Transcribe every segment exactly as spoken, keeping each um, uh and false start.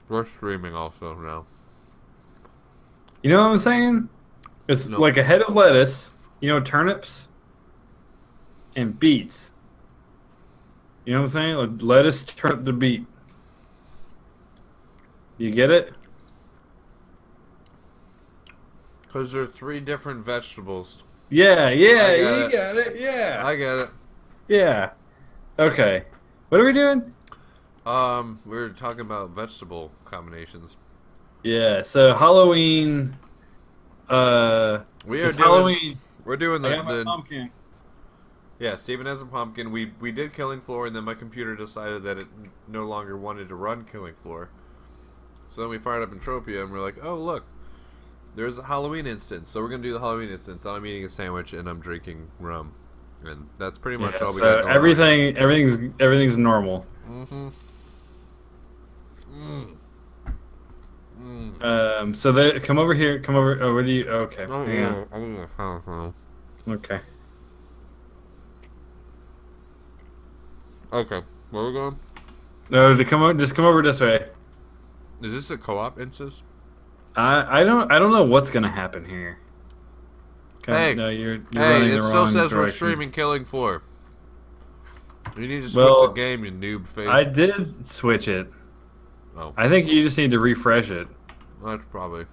We're streaming also now. You know what I'm saying? It's No. like a head of lettuce, you know, turnips and beets. You know what I'm saying? Like lettuce, turnip, the beet. You get it? Because they're three different vegetables. Yeah, yeah, I got you it. got it. Yeah. I get it. Yeah. Okay. What are we doing? Um, we were talking about vegetable combinations. Yeah, so Halloween uh We are it's doing. Halloween. We're doing I the got my the. pumpkin. Yeah, Steven has a pumpkin. We we did Killing Floor, and then my computer decided that it no longer wanted to run Killing Floor. So then we fired up Entropia, and we're like, oh look, there's a Halloween instance. So we're gonna do the Halloween instance. I'm eating a sandwich and I'm drinking rum, and that's pretty much Yeah, all we so got going everything everything's everything's normal. on. Mm-hmm. Mm. Mm. Um so they come over here, come over oh where do you okay. Oh, Hang on. yeah. Oh, oh, Okay. oh. Okay, where we going? No, to come over just come over this way. Is this a co-op instance? I I don't I don't know what's gonna happen here. Come, Hey, no, you're, you're Hey, running it the still wrong says we're direction. streaming Killing Floor. You need to switch Well, the game, you noob face. I did switch it. Oh, I think you just need to refresh it. that's probably.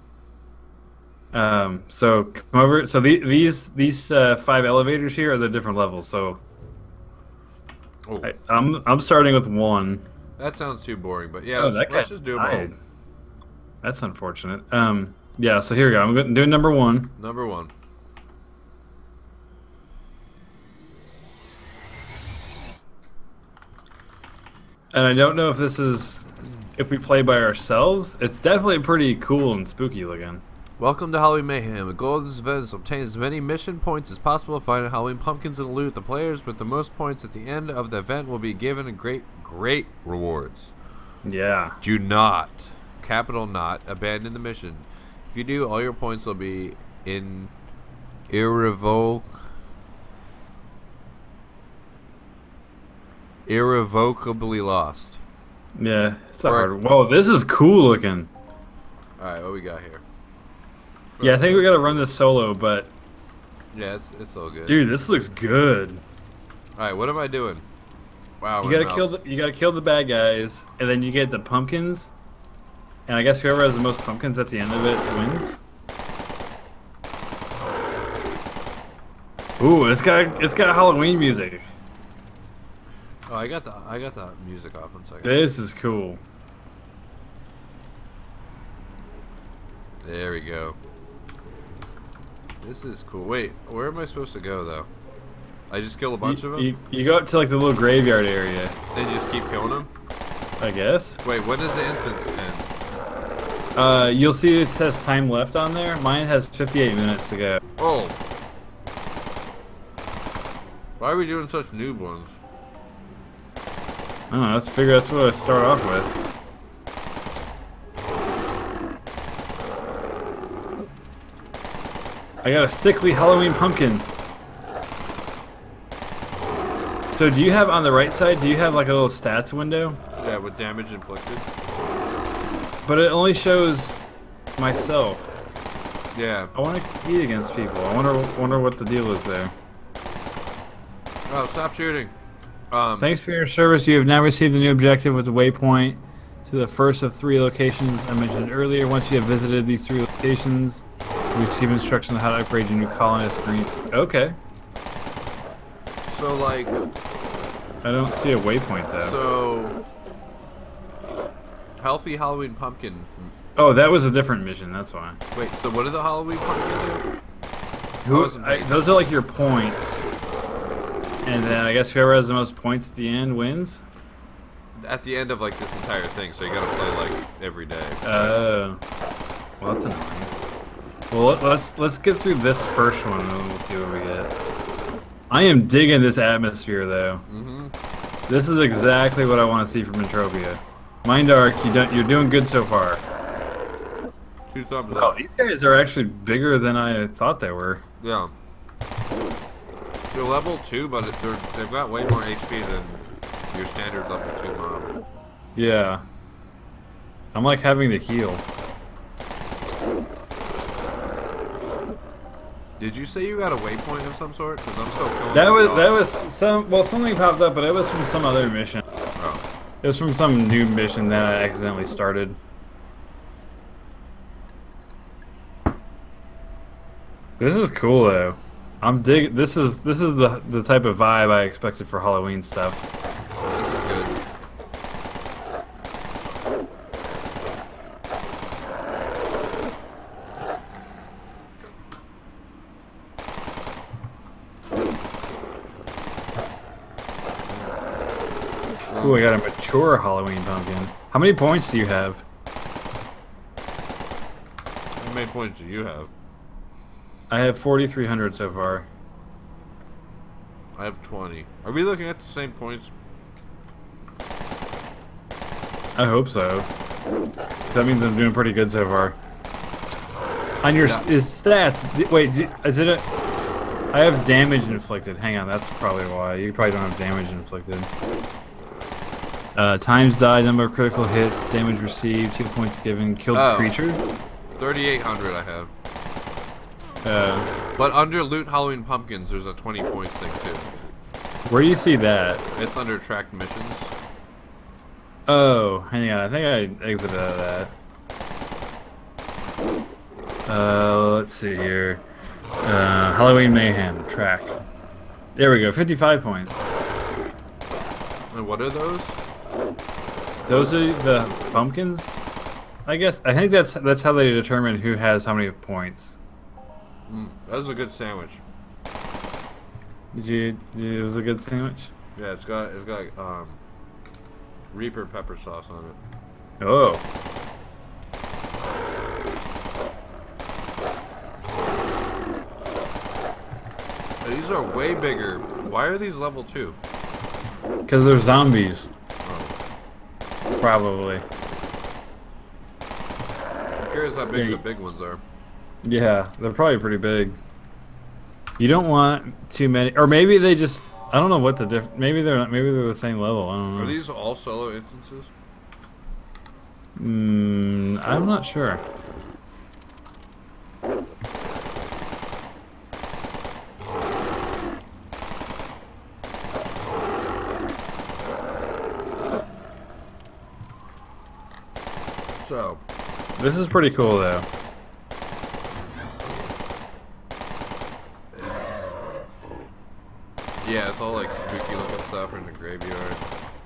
Um, so come over. So the, these these uh, five elevators here are the different levels. So Oh, I, I'm I'm starting with one. that sounds too boring, but yeah, Oh, let's, that guy let's just do them all. died. That's unfortunate. Um, yeah. So here we go. I'm go- doing number one. Number one. And I don't know if this is if we play by ourselves. It's definitely pretty cool and spooky looking. Welcome to Halloween Mayhem. The goal of this event is to obtain as many mission points as possible to find Halloween pumpkins and loot. The players with the most points at the end of the event will be given a great, great rewards. Yeah. Do not, capital not, abandon the mission. If you do, all your points will be in irrevoc irrevocably lost. Yeah. It's a Or- hard. Whoa, this is cool looking. Alright, what we got here? Yeah, I think we gotta run this solo, but Yeah, it's, it's all good. dude, this looks good. Alright, what am I doing? Wow, You my gotta kill mouse. the you gotta kill the bad guys, and then you get the pumpkins. And I guess whoever has the most pumpkins at the end of it wins. Ooh, it's got it's got Halloween music. Oh, I got the I got the music off one second. This is cool. There we go. This is cool. Wait, where am I supposed to go though? I just kill a bunch you, of them You, you go up to like the little graveyard area, and just keep killing them. I guess. Wait, when does the instance end? Uh, you'll see it says time left on there. Mine has fifty-eight minutes to go. Oh, why are we doing such noob ones? I don't know. Let's figure that's what I start off with. I got a stickly Halloween pumpkin. So do you have on the right side, do you have like a little stats window? Yeah, with damage inflicted. But it only shows myself. Yeah. I want to compete against people. I wonder wonder what the deal is there. Oh, stop shooting. Um. Thanks for your service. You have now received a new objective with the waypoint to the first of three locations I mentioned earlier. Once you have visited these three locations, you receive instructions on how to upgrade your new colonist green. Okay. So like. I don't see a waypoint though. So. Healthy Halloween pumpkin. Oh, that was a different mission. That's why. Wait, so what did the Halloween pumpkin do? Who? wasn't I, paying those are like your points, and then I guess whoever has the most points at the end wins. At the end of like this entire thing, so you gotta play like every day. Oh, well that's annoying. Well, let- let's let's get through this first one, and then we'll see what we get. I am digging this atmosphere, though. Mm-hmm. This is exactly what I want to see from Entropia. Mind Arc, you don't, you're doing good so far. Two thumbs Oh, up. these guys are actually bigger than I thought they were. Yeah. They're level two, but it- they're they've got way more H P than your standard level two mob. Yeah. I'm like having to heal. Did you say you got a waypoint of some sort? Because I'm still killing That was dogs. that was some well something popped up, but it was from some other mission. Oh. It was from some new mission that I accidentally started. This is cool though. I'm dig. This is this is the the type of vibe I expected for Halloween stuff. This is good. Ooh, I got a mature Halloween pumpkin. How many points do you have? How many points do you have? I have forty-three hundred so far. I have twenty. Are we looking at the same points? I hope so. That means I'm doing pretty good so far. On your Yeah. is stats, d- wait, d- is it a... I have damage inflicted. Hang on, that's probably why. You probably don't have damage inflicted. Uh, times died, number of critical hits, damage received, two points given, killed Oh. creature. thirty-eight hundred I have. Uh, But under Loot Halloween Pumpkins, there's a twenty points thing too. where do you see that? It's under tracked missions. Oh, hang on. I think I exited out of that. Uh, let's see here. Uh, Halloween Mayhem track. There we go. fifty-five points. And what are those? Those are the pumpkins. I guess. I think that's that's how they determine who has how many points. Mm, that was a good sandwich. Did you? Did you it was a good sandwich. Yeah, it's got it's got um Reaper pepper sauce on it. Oh. These are way bigger. Why are these level two? Because they're zombies. Oh. Probably. I'm curious how big Yeah. the big ones are. Yeah, they're probably pretty big. You don't want too many, or maybe they just. I don't know what the diff. Maybe they're not. Maybe they're the same level. I don't know. Are these all solo instances? Mm, I'm not sure. So, This is pretty cool though. yeah, it's all like spooky looking stuff in the graveyard.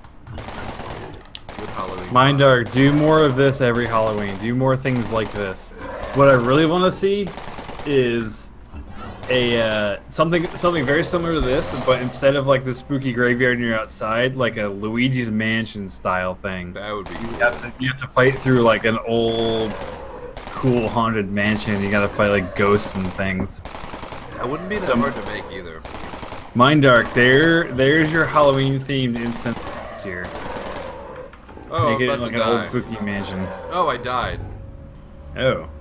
Good Halloween. Mind vibe. Dark, do more of this every Halloween. Do more things like this. What I really want to see is a uh, something something very similar to this, but instead of like the spooky graveyard and you're outside, like a Luigi's Mansion style thing. That would be You cool. have to, you have to fight through like an old, cool haunted mansion. You gotta fight like ghosts and things. That wouldn't be that Some- hard to make either. Mind Dark, there, there's your Halloween themed instant here. Oh, Make I'm it about like to an old die. spooky mansion. Oh, I died. Oh.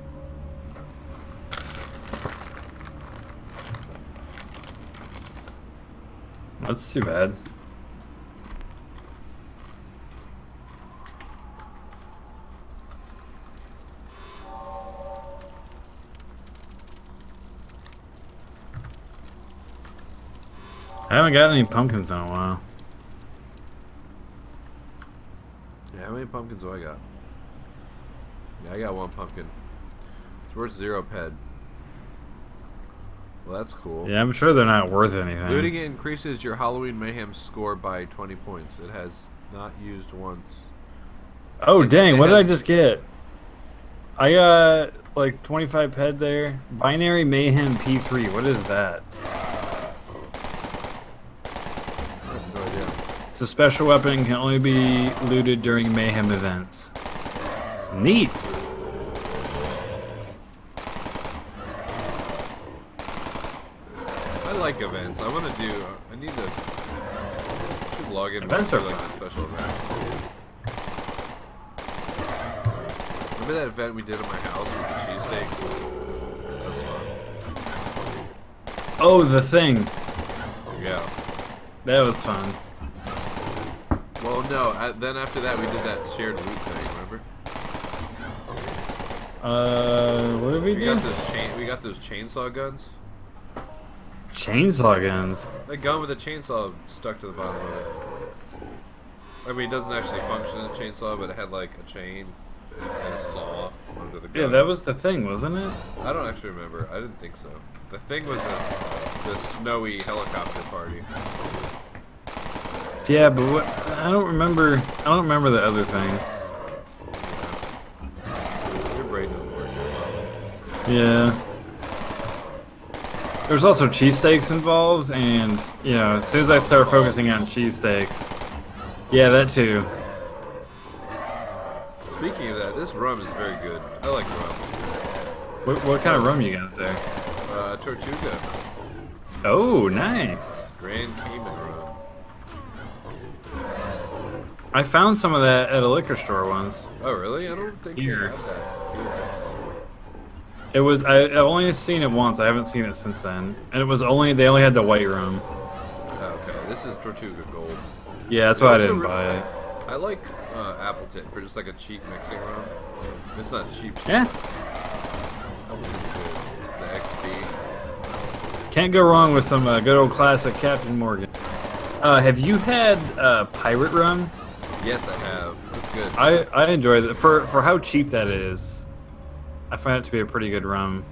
That's too bad. I haven't got any pumpkins in a while. Yeah, how many pumpkins do I got? Yeah, I got one pumpkin. It's worth zero ped. Well, that's cool. Yeah, I'm sure they're not worth anything. Looting it increases your Halloween Mayhem score by twenty points. It has not used once. Oh It- dang, it what did I has- just get? I got like twenty-five ped there. Binary Mayhem P three, what is that? I have no idea. It's a special weapon, can only be looted during Mayhem events. Neat! I like events. I want to do. I need to. Should log in. Events to are like fun. the special events. Remember that event we did at my house with the cheesesteak? That was fun. Oh, the thing. Yeah. That was fun. Well, no. I, then after that, we did that shared loot thing. Remember? Uh, what did we, We do? got those chain. We got those chainsaw guns. Chainsaw guns. The gun with a chainsaw stuck to the bottom of it. I mean, it doesn't actually function as a chainsaw, but it had like a chain and a saw under the gun. Yeah, that was the thing, wasn't it? I don't actually remember. I didn't think so. The thing was the, the snowy helicopter party. Yeah, but what, I don't remember. I don't remember the other thing. Your brain doesn't work that well. Yeah. There's also cheesesteaks involved, and you know, as soon as I start focusing on cheesesteaks, yeah, that too. Speaking of that, this rum is very good. I like rum. What, what kind of rum you got there? Uh, Tortuga. Oh, nice. Grand Cayman rum. I found some of that at a liquor store once. Oh, really? I don't think you Here. had that. Here. It was I, I've only seen it once. I haven't seen it since then, and it was only they only had the white rum. Oh, okay, this is Tortuga Gold. Yeah, that's why I It's a didn't re- buy it. I like uh, Appleton for just like a cheap mixing rum. It's not cheap. cheap. Yeah, Appleton's good. The X B. can't go wrong with some uh, good old classic Captain Morgan. Uh, have you had uh, pirate rum? Yes, I have. It's good. I I enjoy it for for how cheap that is. I find it to be a pretty good rum.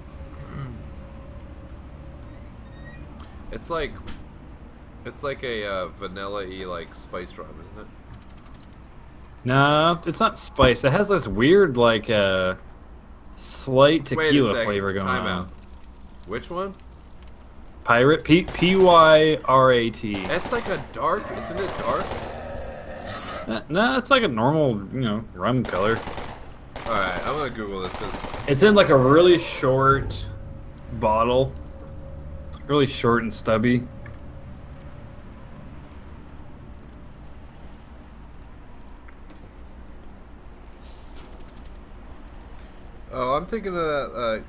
It's like, it's like a uh, vanilla-y like spice rum, isn't it? No, it's not spiced. It has this weird like uh, slight Wait a tequila second. flavor going Time on. out. Which one? Pirate P P Y R A T. It's like a dark, isn't it dark? Uh, No, it's like a normal, you know, rum color. All right, I'm gonna Google this because It's in like a really short bottle. Really short and stubby. oh, I'm thinking of that. Uh,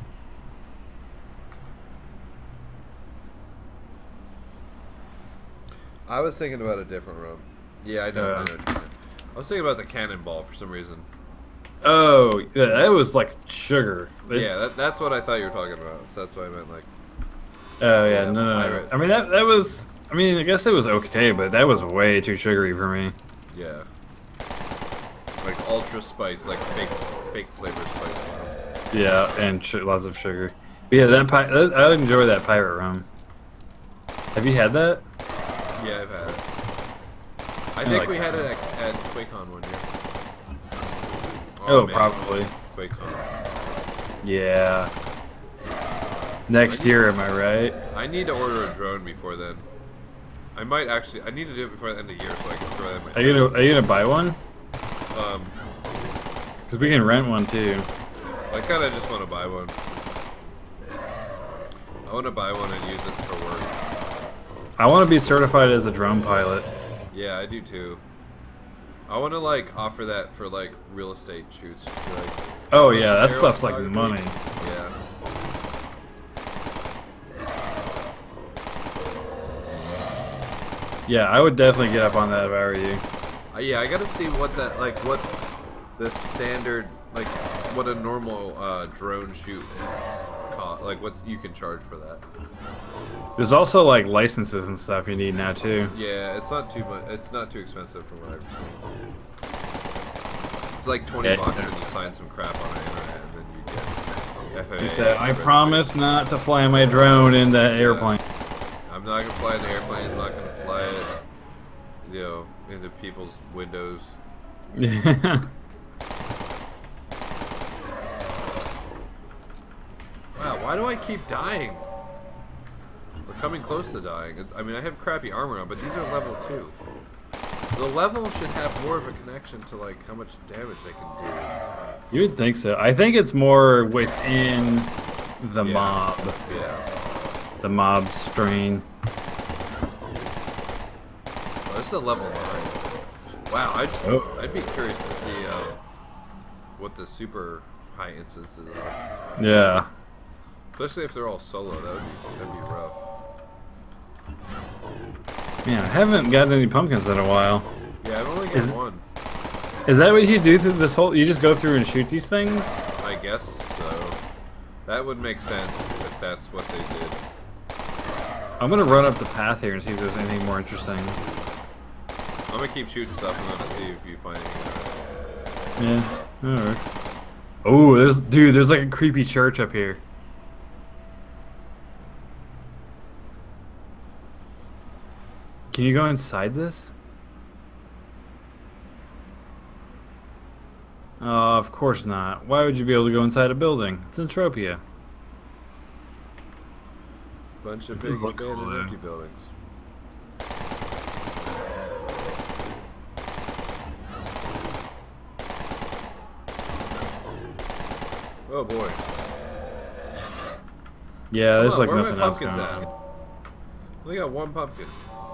I was thinking about a different rum. Yeah, I know. Yeah. I know. what you mean. I was thinking about the Cannonball for some reason. Oh, yeah, that was like sugar. It- Yeah, that, that's what I thought you were talking about. So that's what I meant. Like, Oh yeah, Yeah, no, no, no. pirate. I mean that that was. I mean, I guess it was okay, but that was way too sugary for me. yeah, like ultra spice, like fake, fake flavor spice rum. Yeah, and sh lots of sugar. But yeah, that, pi that I enjoy that pirate rum. Have you had that? Yeah, I've had it. I I think like we that had it one. at, at QuakeCon one year. Oh, man, probably. QuakeCon. Yeah. Next year, am I right? I need to order a drone before then. I might actually. I need to do it before the end of the year so I can throw that in my. Are you gonna Are you gonna buy one? Um, Because we can rent one too. I kind of just want to buy one. I want to buy one and use it for work. I want to be certified as a drone pilot. Yeah, I do too. I want to like offer that for like real estate shoots. Be like, Oh "What's yeah, that aerial stuff's like photography?" money. Yeah. Yeah, I would definitely get up on that if I were you. Uh, yeah, I gotta see what that like what the standard like what a normal uh, drone shoot cost like what you can charge for that. There's also like licenses and stuff you need now too. Yeah, it's not too much. It's not too expensive from what I've seen. It's like twenty Yeah. bucks and you sign some crap on the internet and then you get F A A. He said, "I registration. promise not to fly my drone in that airplane." I'm not gonna fly in the airplane. I'm not gonna fly it, you know, into people's windows. Yeah. Wow, why do I keep dying? We're coming close to dying. It- I mean, I have crappy armor on, but these are level two. The level should have more of a connection to like how much damage they can do. You would think so. I think it's more within the Yeah. mob, Yeah. the mob strain. Oh, this is a level nine. Wow, I'd, Oh. I'd be curious to see uh, what the super high instances are. Yeah. Especially if they're all solo, that would be, that'd be rough. Man, I haven't gotten any pumpkins in a while. Yeah, I've only got Is- one. Is that what you do through this whole? You just go through and shoot these things? I guess so. That would make sense if that's what they did. I'm gonna run up the path here and see if there's anything more interesting. I'm gonna keep shooting stuff and I'm gonna see if you find anything. Yeah, that works. Oh, there's dude, there's like a creepy church up here. Can you go inside this? Oh, of course not. Why would you be able to go inside a building? It's Entropia. Bunch of It big does look abandoned cool, empty buildings. Oh boy. Yeah, there's Come on, like where are nothing my else pumpkins going at? on. We got one pumpkin.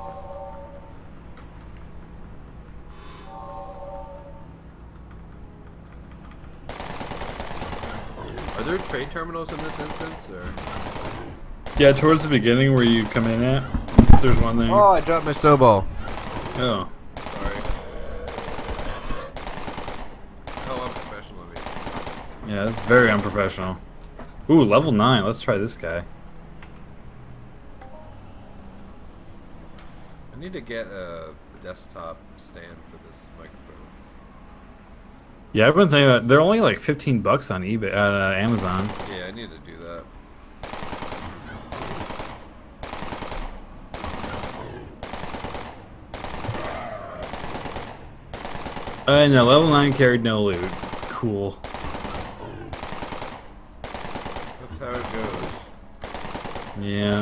Are there trade terminals in this instance, or? Yeah, towards the beginning where you come in at, there's one there. Oh, I dropped my snowball. Oh. Sorry. How unprofessional of me. Yeah, that's very unprofessional. Ooh, level nine. Let's try this guy. I need to get a desktop stand for this microphone. Yeah, I've been thinking about. They're only like fifteen bucks on eBay, at uh, Amazon. Yeah, I need to do that. Uh, no, level nine carried no loot. Cool. That's how it goes. Yeah.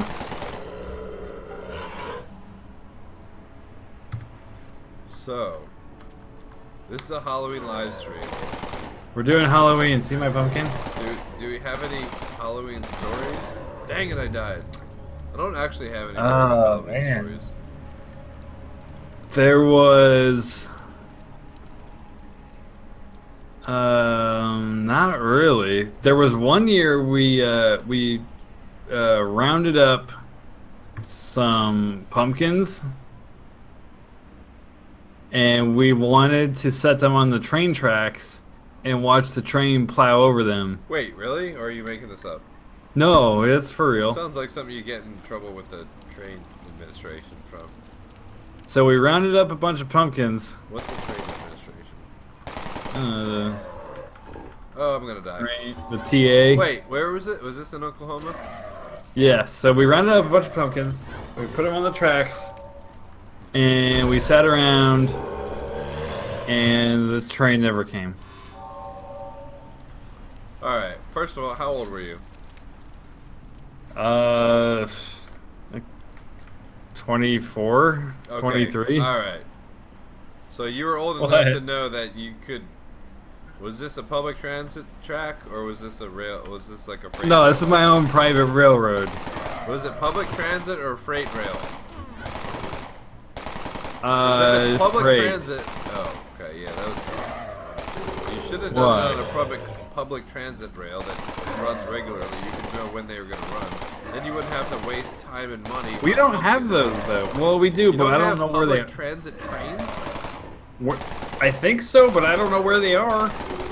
So, this is a Halloween live stream. We're doing Halloween. See my pumpkin? Do do we have any Halloween stories? Dang it, I died. I don't actually have any Oh, Halloween man. stories. There was. Um, not really. There was one year we uh we uh rounded up some pumpkins and we wanted to set them on the train tracks and watch the train plow over them. Wait, really? Or are you making this up? No, it's for real. Sounds like something you get in trouble with the train administration from. So we rounded up a bunch of pumpkins. What's the train administration? Uh, Oh, I'm gonna die. train, the T A. Wait, where was it? Was this in Oklahoma? Yeah, so we rounded up a bunch of pumpkins, we put them on the tracks, and we sat around, and the train never came. Alright, first of all, how old were you? Uh, like twenty-four, Okay. twenty-three. Alright. So you were old enough What? to know that you could... Was this a public transit track, or was this a rail... Was this like a freight... No, this is my own private railroad. Was it public transit or freight rail? Uh, if it's public freight. transit... Oh, okay, yeah, that was... You should have done Why? it on a public, public transit rail that runs regularly. You could know when they were going to run. Then you wouldn't have to waste time and money. We on don't have pumpkins. those though. Well, we do, You but I don't have know where they public are. transit trains? Where- I think so, but I don't know where they are.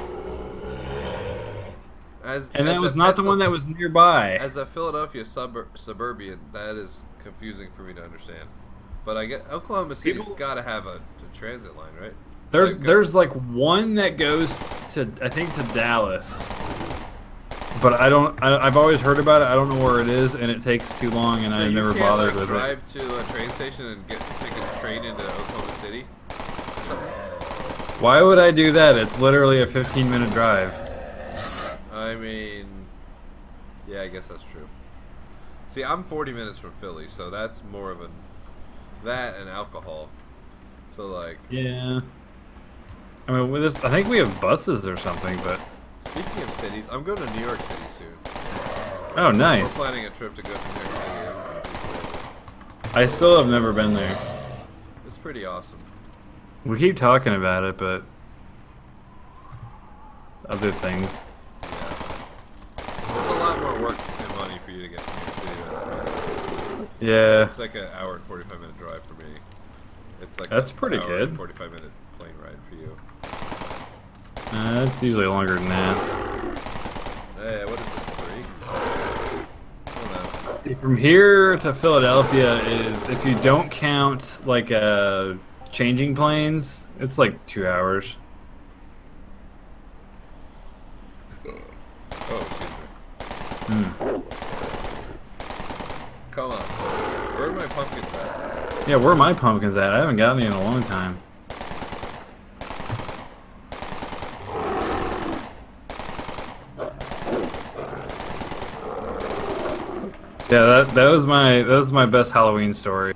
As, And as that a was not the Pensil- one that was nearby. As a Philadelphia subur suburban, that is confusing for me to understand. But I get Oklahoma City's People- got to have a, a transit line, right? There's Like, uh, there's like one that goes to I think to Dallas, but I don't I, I've always heard about it. I don't know where it is, and it takes too long, and so I you never can't, bothered like, with it. drive to a train station and get take a train into Oklahoma City. Why would I do that? It's literally a fifteen minute drive. I mean, yeah, I guess that's true. See, I'm forty minutes from Philly, so that's more of a that and alcohol. So like, Yeah. I mean, with this, I think we have buses or something, but speaking of cities, I'm going to New York City soon. oh, nice. We're planning a trip to go to New York City. I'm pretty excited. I still have never been there. It's pretty awesome. We keep talking about it, but other things. Yeah. It's a lot more work and money for you to get to New York City than it is. Yeah. It's like an hour and forty-five minute drive for me. It's like That's an pretty hour good. and forty-five minute plane ride for you. Uh, it's usually longer than that. From here to Philadelphia is, if you don't count like uh, changing planes, it's like two hours. Oh, excuse me. Hmm. Come on. Where are my pumpkins at? Yeah, where are my pumpkins at? I haven't gotten any in a long time. Yeah, that that was my that was my best Halloween story.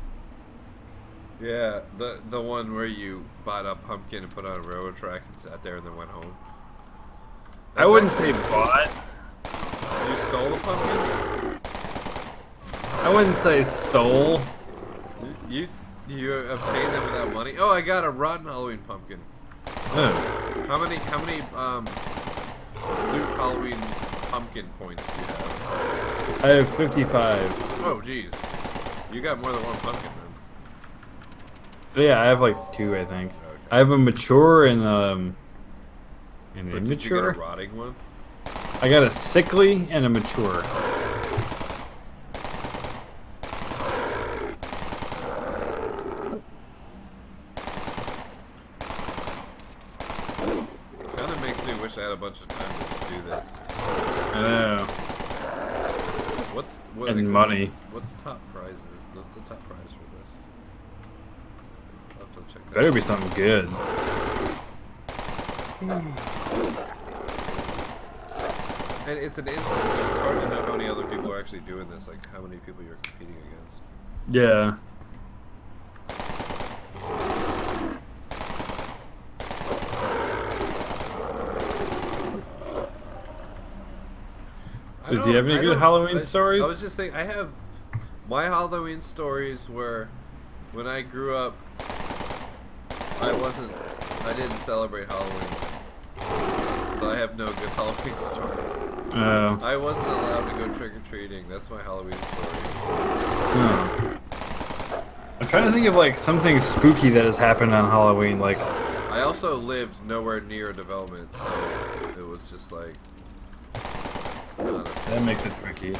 Yeah, the the one where you bought a pumpkin and put on a railroad track and sat there and then went home. I wouldn't say bought. You stole the pumpkins? I wouldn't say stole. You you obtained them without money? Oh, I got a rotten Halloween pumpkin. Oh. How many how many um loot Halloween pumpkin points do you have? I have fifty-five. Oh, jeez. You got more than one pumpkin then. Yeah, I have like two, I think. Okay. I have a mature and um an But immature. did you get a rotting one? I got a sickly and a mature. Kind of makes me wish I had a bunch of time to just do this. I know. What's what And like, money. What's, what's top prizes? What's the top prize for this? I'll have to check that Better out. be something good. And it's an instance, so it's hard to know how many other people are actually doing this, like how many people you're competing against. Yeah. I So do you don't- have any I good don't- Halloween I- stories? I was just thinking, I have my Halloween stories were when I grew up. I wasn't, I didn't celebrate Halloween, so I have no good Halloween story. Oh. I wasn't allowed to go trick or treating. That's my Halloween story. Hmm. I'm trying to think of like something spooky that has happened on Halloween. Like, I also lived nowhere near a development, so it was just like not a that makes it tricky.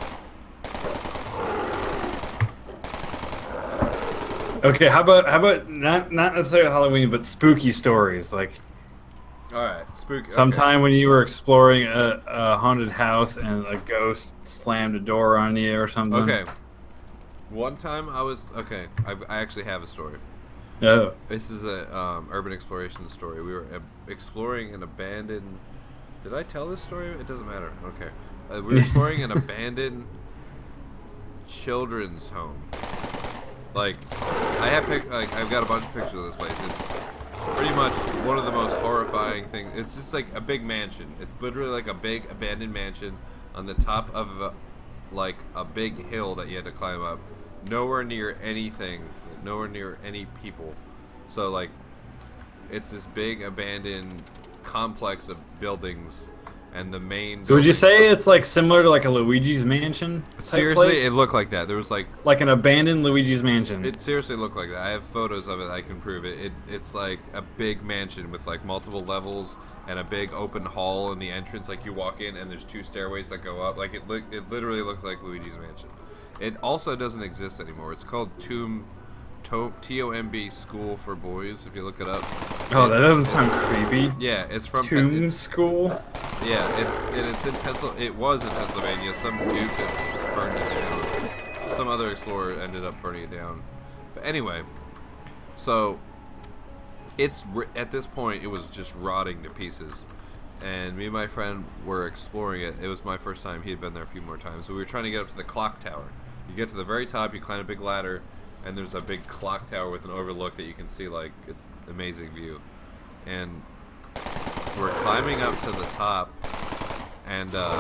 Okay, how about how about not not necessarily Halloween, but spooky stories? Like All right, spooky. sometime when you were exploring a, a haunted house and a ghost slammed a door on you or something. Okay. One time I was okay. I, I actually have a story. Oh. This is a um, urban exploration story. We were uh, exploring an abandoned. Did I tell this story? It doesn't matter. Okay. Uh, we were exploring an abandoned children's home. Like, I have pic. Like, I've got a bunch of pictures of this place. It's pretty much one of the most horrifying things. It's just like a big mansion. It's literally like a big abandoned mansion on the top of a, like a big hill that you had to climb up. Nowhere near anything. Nowhere near any people. So like, it's this big abandoned complex of buildings, and the main. So would you building- say it's like similar to like a Luigi's Mansion? type Seriously, place? it looked like that. There was like. Like an abandoned Luigi's Mansion. It seriously looked like that. I have photos of it. I can prove it. It it's like a big mansion with like multiple levels and a big open hall in the entrance. Like you walk in and there's two stairways that go up. Like it li- it literally looks like Luigi's Mansion. It also doesn't exist anymore. It's called Tomb To- T O M B School for Boys. If you look it up. Oh, It- that doesn't sound creepy. Yeah, it's from Tomb it's, School. yeah, it's and it's in Pencil. It was in Pennsylvania. Some doofus burned it down. Some other explorer ended up burning it down. But anyway, so it's r- at this point it was just rotting to pieces. And me and my friend were exploring it. It was my first time. He had been there a few more times. So we were trying to get up to the clock tower. You get to the very top. You climb a big ladder, and there's a big clock tower with an overlook that you can see. Like it's an amazing view. And we're climbing up to the top, and uh,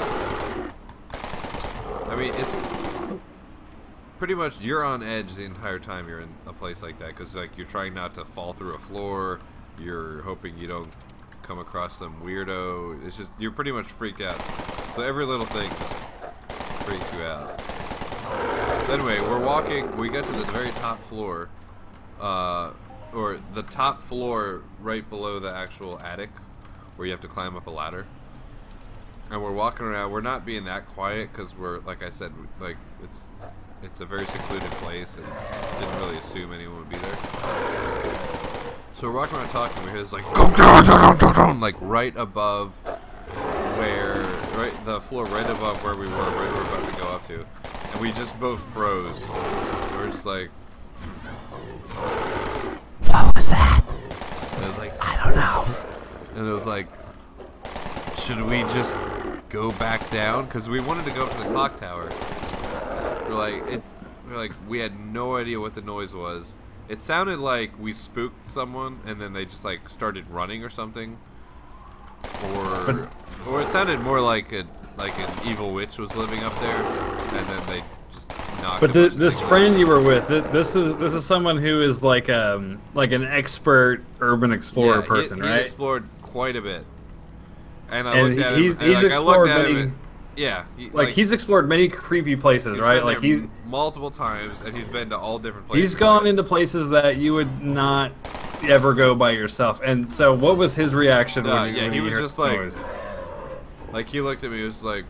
I mean it's pretty much you're on edge the entire time you're in a place like that, because like you're trying not to fall through a floor. You're hoping you don't come across some weirdo. It's just you're pretty much freaked out. So every little thing just freaks you out. So anyway, we're walking. We get to the very top floor, uh, or the top floor right below the actual attic, where you have to climb up a ladder. and we're walking around. We're not being that quiet because we're, like I said, like it's it's a very secluded place and didn't really assume anyone would be there. So we're walking around talking. We hear this like like right above where right the floor right above where we were, right where we're about to go up to, and we just both froze. We're just like, what was that? And it was like, I don't know. and it was like, should we just go back down? Because we wanted to go up to the clock tower. We're like, it. We're like, we had no idea what the noise was. It sounded like we spooked someone, and then they just like started running or something, or But- or it sounded more like a like an evil witch was living up there, and then they just knocked. But a the, bunch of this things friend out. you were with, th- this is this is someone who is like um like an expert urban explorer yeah, person, he, he right? explored quite a bit, and I And looked at he's- him. And he's like, I looked explored at him. many- And, yeah, he, like, he's explored many creepy places, he's right? been Like there he's m- multiple times, and he's been to all different places. he's gone like, into places that you would not ever go by yourself. And so, what was his reaction? Uh, when, yeah, when he was heard just the like- noise? Like he looked at me, he was like,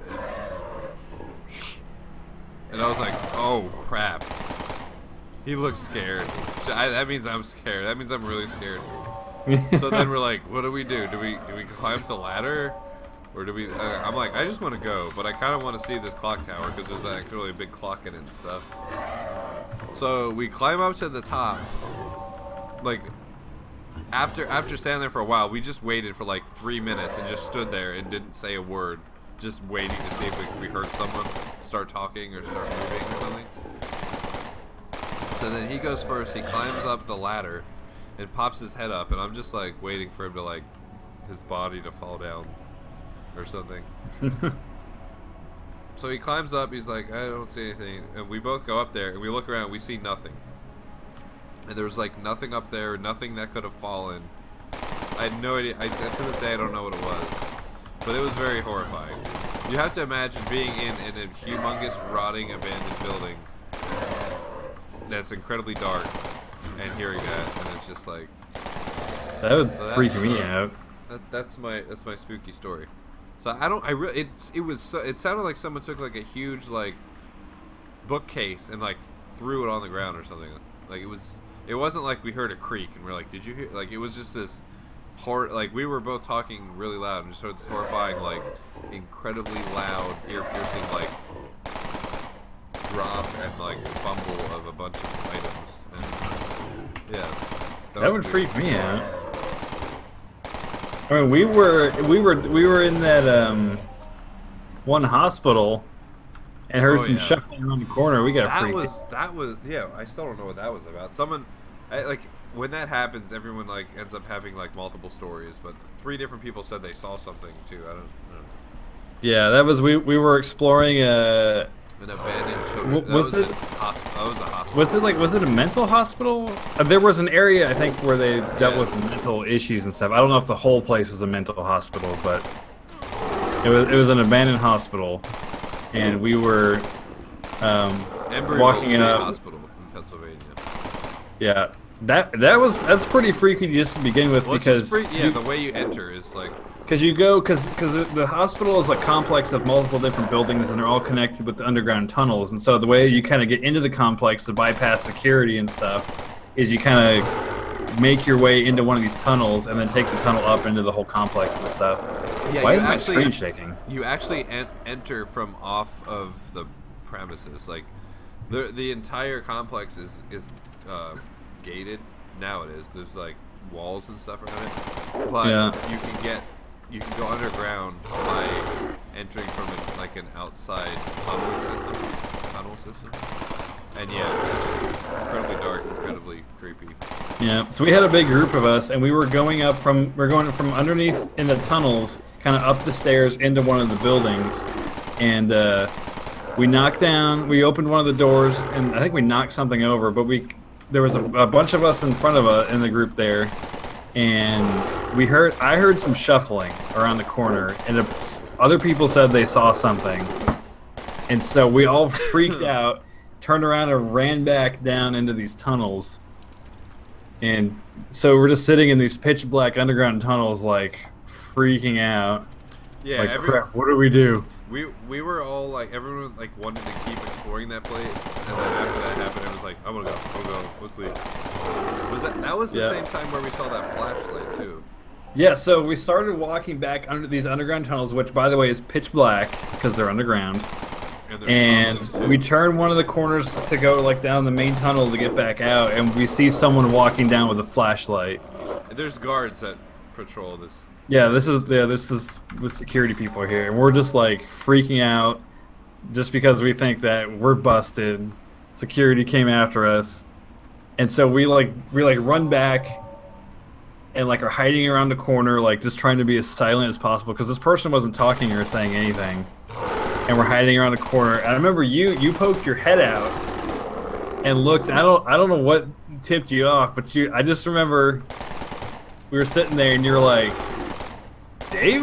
shh. And I was like, oh crap. He looks scared. I, that means I'm scared. That means I'm really scared. So then we're like, what do we do? Do we do we climb the ladder, or do we? Uh, I'm like, I just want to go, but I kind of want to see this clock tower because there's actually a big clock in it and stuff. So we climb up to the top. Like after after standing there for a while, we just waited for like three minutes and just stood there and didn't say a word, just waiting to see if we, we heard someone start talking or start moving or something. So then he goes first. He climbs up the ladder and pops his head up, and I'm just like waiting for him to like his body to fall down or something. So he climbs up. He's like, I don't see anything, and we both go up there and we look around. We see nothing. And there was like nothing up there, nothing that could have fallen. I had no idea. I, to this day, I don't know what it was, but it was very horrifying. You have to imagine being in, in a humongous, rotting, abandoned building that's incredibly dark, and hearing that, and it's just like That would Well, that freak was, me uh, out. that, that's my that's my spooky story. So I don't. I really. It's it was. So, it sounded like someone took like a huge like bookcase and like threw it on the ground or something. Like it was. It wasn't like we heard a creak and we're like, did you hear? Like it was just this horror. Like we were both talking really loud and just heard this horrifying, like incredibly loud, ear-piercing, like drop and like fumble of a bunch of items. And yeah, That was would weird. freak me out. I mean, we were we were we were in that um one hospital and heard Oh, some yeah. shuffling around the corner. We got That freaked. was that was yeah. I still don't know what that was about. Someone, I, like when that happens, everyone like ends up having like multiple stories. But three different people said they saw something too. I don't. I don't Yeah, that was we we were exploring a. An abandoned children. W- that was was it- a hosp- that was a hospital. Was it like was it a mental hospital? Uh, there was an area I think where they dealt Yeah. with mental issues and stuff. I don't know if the whole place was a mental hospital, but it was it was an abandoned hospital, and we were um, Embryville walking State up. Hospital in Pennsylvania. Yeah, that that was that's pretty freaky just to begin with Well, it's because just free, yeah, you, the way you enter is like Because you go, because because the hospital is a complex of multiple different buildings, and they're all connected with the underground tunnels. And so the way you kind of get into the complex to bypass security and stuff is you kind of make your way into one of these tunnels, and then take the tunnel up into the whole complex and stuff. Yeah, Why you is my actually- screen shaking? you actually en- enter from off of the premises. Like the the entire complex is is uh, gated. Now it is. There's like walls and stuff around it, but Yeah. you can get you can go underground by entering from a, like an outside tunneling system. Tunnel system. And yeah, it's just incredibly dark, incredibly creepy. Yeah. So we had a big group of us, and we were going up from we're going from underneath in the tunnels, kind of up the stairs into one of the buildings, and uh, we knocked down. We opened one of the doors, and I think we knocked something over. But we there was a, a bunch of us in front of us in the group there, and we heard I heard some shuffling around the corner, and it, other people said they saw something, and so we all freaked out, turned around and ran back down into these tunnels. And so we're just sitting in these pitch black underground tunnels, like freaking out. Yeah, like every, crap. What do we do? we we were all like everyone like wanted to keep exploring that place, and then after that happened, it was like I want to go, I want to go, let's leave. Was that that was the Yeah. same time where we saw that flashlight too? Yeah, so we started walking back under these underground tunnels, which, by the way, is pitch black because they're underground. And, there's And tunnels, too. we turn one of the corners to go like down the main tunnel to get back out, and we see someone walking down with a flashlight. There's guards that patrol this. Yeah, this is yeah, this is with security people here, and we're just like freaking out, just because we think that we're busted. Security came after us, and so we like we like run back, and like are hiding around the corner, like just trying to be as silent as possible because this person wasn't talking or saying anything, and we're hiding around the corner. And I remember you you poked your head out and looked. I don't I don't know what tipped you off, but you I just remember we were sitting there and you're like, Dave?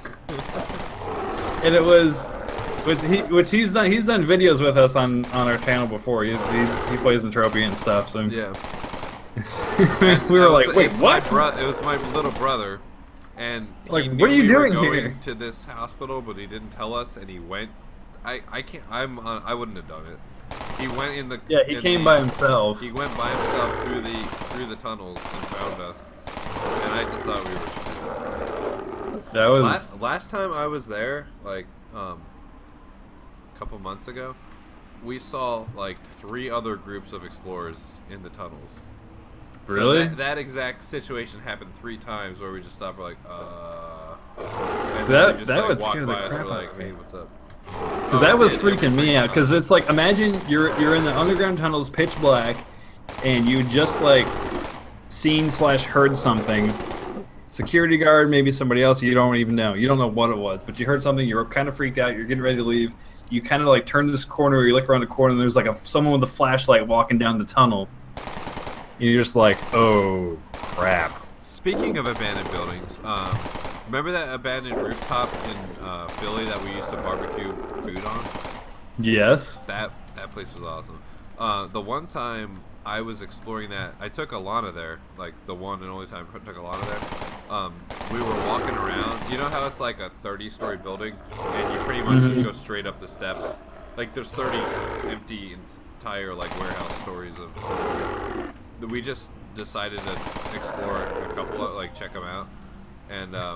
And it was, which he, which he's done. He's done videos with us on on our channel before. He's, he's he plays Entropy and stuff. So Yeah. we were I was- like, wait, it's what? My bro- it was my little brother, and Like, he knew what are you we were doing going here? to this hospital, but he didn't tell us, and he went. I I can't. I'm. On, I wouldn't have done it. He went in the. Yeah, he in came the- by himself. He went by himself through the through the tunnels and found us, and I just thought we were stupid. That was Last, last time I was there, like um, a couple months ago, we saw like three other groups of explorers in the tunnels. So really. that, that exact situation happened three times where we just stopped. We're like, uh. And So then that- they just, that like, would walked scare the by us, crap we're out like, of me. hey, what's up? Because Oh, that it was did, it freaking me out. Because it's like, imagine you're you're in the underground tunnels, pitch black, and you just like seen slash heard something. Security guard, maybe somebody else you don't even know. You don't know what it was, but you heard something. You're kind of freaked out. You're getting ready to leave. You kind of like turn to this corner. You look around the corner, and there's like a someone with a flashlight walking down the tunnel. And you're just like, oh crap. Speaking of abandoned buildings, um, remember that abandoned rooftop in uh, Philly that we used to barbecue food on? Yes. That that place was awesome. Uh, the one time I was exploring that, I took Alana there, like the one and only time I took Alana there. Um, we were walking around. You know how it's like a thirty-story building, and you pretty much Mhm. just go straight up the steps. Like there's thirty empty entire like warehouse stories of. We just decided to explore a couple of, like check them out, and um,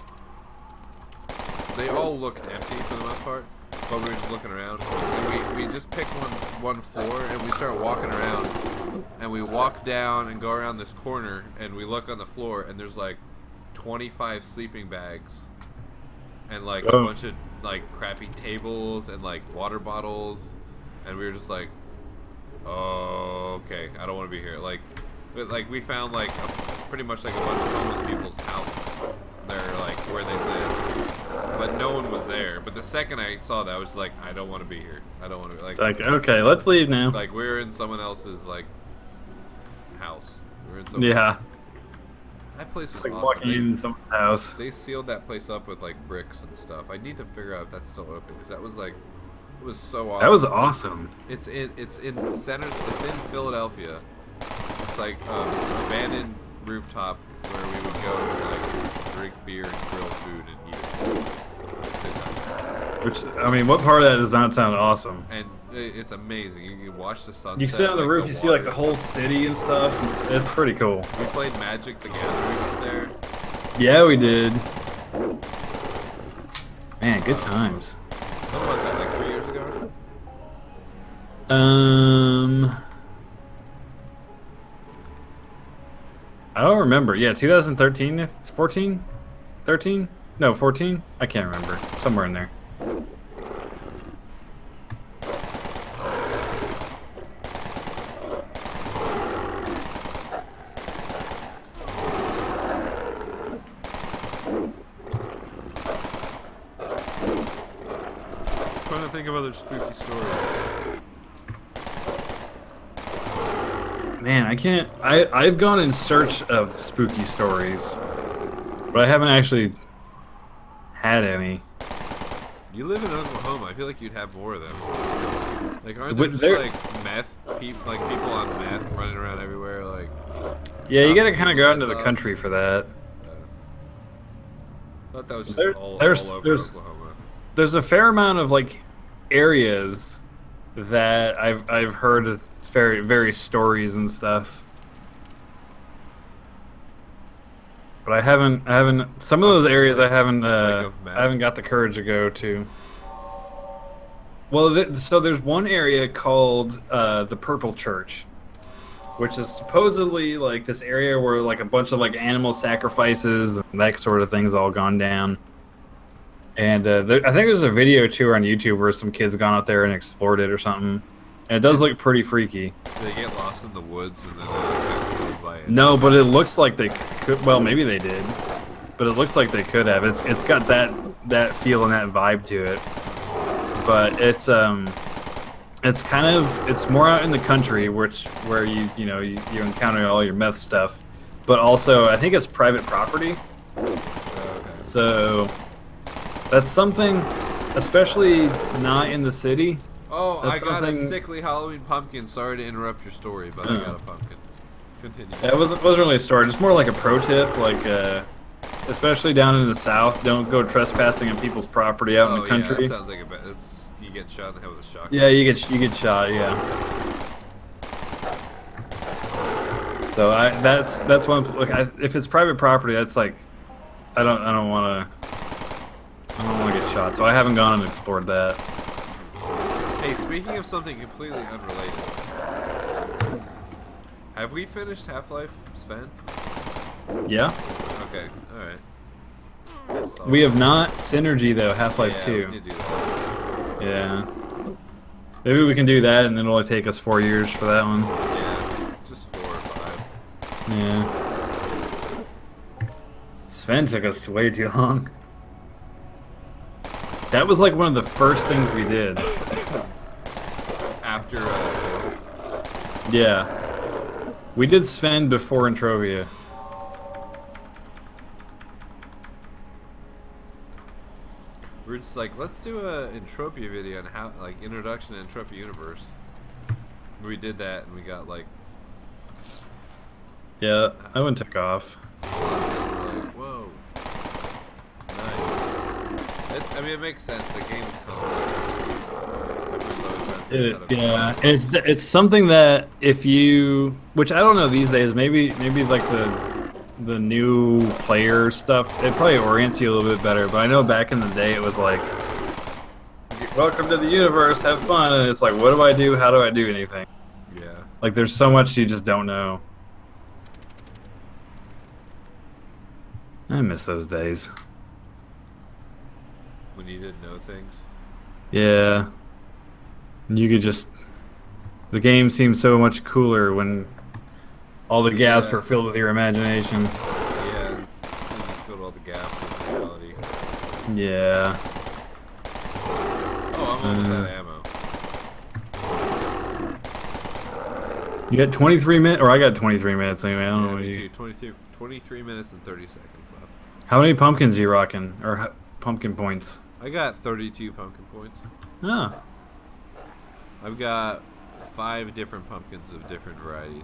they all looked empty for the most part. But we were just looking around, and we, we just picked one one floor, and we started walking around, and we walk down and go around this corner, and we look on the floor, and there's like twenty-five sleeping bags, and like Oh. a bunch of like crappy tables and like water bottles, and we were just like, oh, okay, I don't want to be here. Like, but, like we found like a, pretty much like a bunch of homeless people's house. They're like where they live, but no one was there. But the second I saw that, I was like, I don't want to be here. I don't want to like. Like, okay, let's leave now. Like we're in someone else's like house. We're in someone Yeah. That place was It's like awesome. walking They, in someone's house. they sealed that place up with like bricks and stuff. I need to figure out if that's still open because that was like, it was so awesome. That was It's in- awesome. It's in it's in center. It's in Philadelphia. It's like um, an abandoned rooftop where we would go and like drink beer and grill food and eat it. It's a good time. Which, I mean, what part of that does not sound awesome? And it, it's amazing. You can watch the sunset. You sit on the like, roof, you see like the water. whole city and stuff. It's pretty cool. We played Magic the Gathering up there. Yeah, we did. Man, good times. What was that? Like three years ago? Um, I don't remember. Yeah, twenty thirteen, fourteen, thirteen? No, fourteen? I can't remember. Somewhere in there. Trying to think of other spooky stories. Man, I can't. I I've gone in search of spooky stories, but I haven't actually had any. You live in Oklahoma. I feel like you'd have more of them. Like, aren't there But just there- like meth people, like people on meth running around everywhere? Like, Yeah, you Not gotta kind of go out into people's the heads country for that. uh, I thought that was just There, all, there's all over there's Oklahoma. there's a fair amount of like areas that I've I've heard very very stories and stuff. But I haven't, I haven't. Some of those areas I haven't, uh, I haven't got the courage to go to. Well, th so there's one area called uh, the Purple Church, which is supposedly like this area where like a bunch of like animal sacrifices and that sort of things all gone down. And uh, there, I think there's a video too on YouTube where some kids gone out there and explored it or something, and it does look pretty freaky. Do they get lost in the woods and then uh, get by it? No, but it looks like they could. Well, maybe they did, but it looks like they could have. It's it's got that that feel and that vibe to it. But it's um, it's kind of it's more out in the country, which where you you know you, you encounter all your meth stuff, but also I think it's private property. Okay. So that's something, especially not in the city. Oh, That's I got something... a sickly Halloween pumpkin. Sorry to interrupt your story, but Oh. I got a pumpkin. Continue. Yeah, it wasn't wasn't really a story. It's more like a pro tip, like uh, especially down in the south, don't go trespassing on people's property out oh, in the country. Yeah, that sounds like a bad. It's you get shot in the head with a shotgun. Yeah, you get you get shot. Yeah. So I that's that's one. Look, I, if it's private property, that's like, I don't I don't want to I don't want to get shot. So I haven't gone and explored that. Hey, speaking of something completely unrelated, have we finished Half-Life, Sven? Yeah. Okay, all right. So, We have not Synergy though. Half-Life yeah, two. we need to do that. Yeah. Maybe we can do that, and it'll only take us four years for that one. Yeah, just four or five. Yeah. Sven took us way too long. That was like one of the first things we did. After, uh, Yeah. We did Sven before Introvia. we're just like, let's do a Entropia video on how, like, introduction to Entropia Universe. We did that, and we got like, Yeah, that one took off. like whoa, nice. It, I mean, it makes sense. The game's complex. It, yeah, and it's it's something that if you, which I don't know these days, maybe maybe like the the new player stuff, it probably orients you a little bit better. But I know back in the day it was like, welcome to the universe, have fun, and it's like, what do I do? How do I do anything? Yeah. Like there's so much you just don't know. I miss those days. When you didn't know things. Yeah. And you could just, the game seemed so much cooler when all the gaps Yeah. were filled with your imagination. Yeah. You filled all the gaps in reality. Yeah. Oh, I'm almost Uh, out of ammo. You got twenty-three minutes, or I got twenty-three minutes anyway. I don't know Yeah, what me you. too. twenty-two, twenty-three minutes and thirty seconds left. How many pumpkins you rocking, or h- pumpkin points? I got thirty-two pumpkin points. Ah, I've got five different pumpkins of different varieties.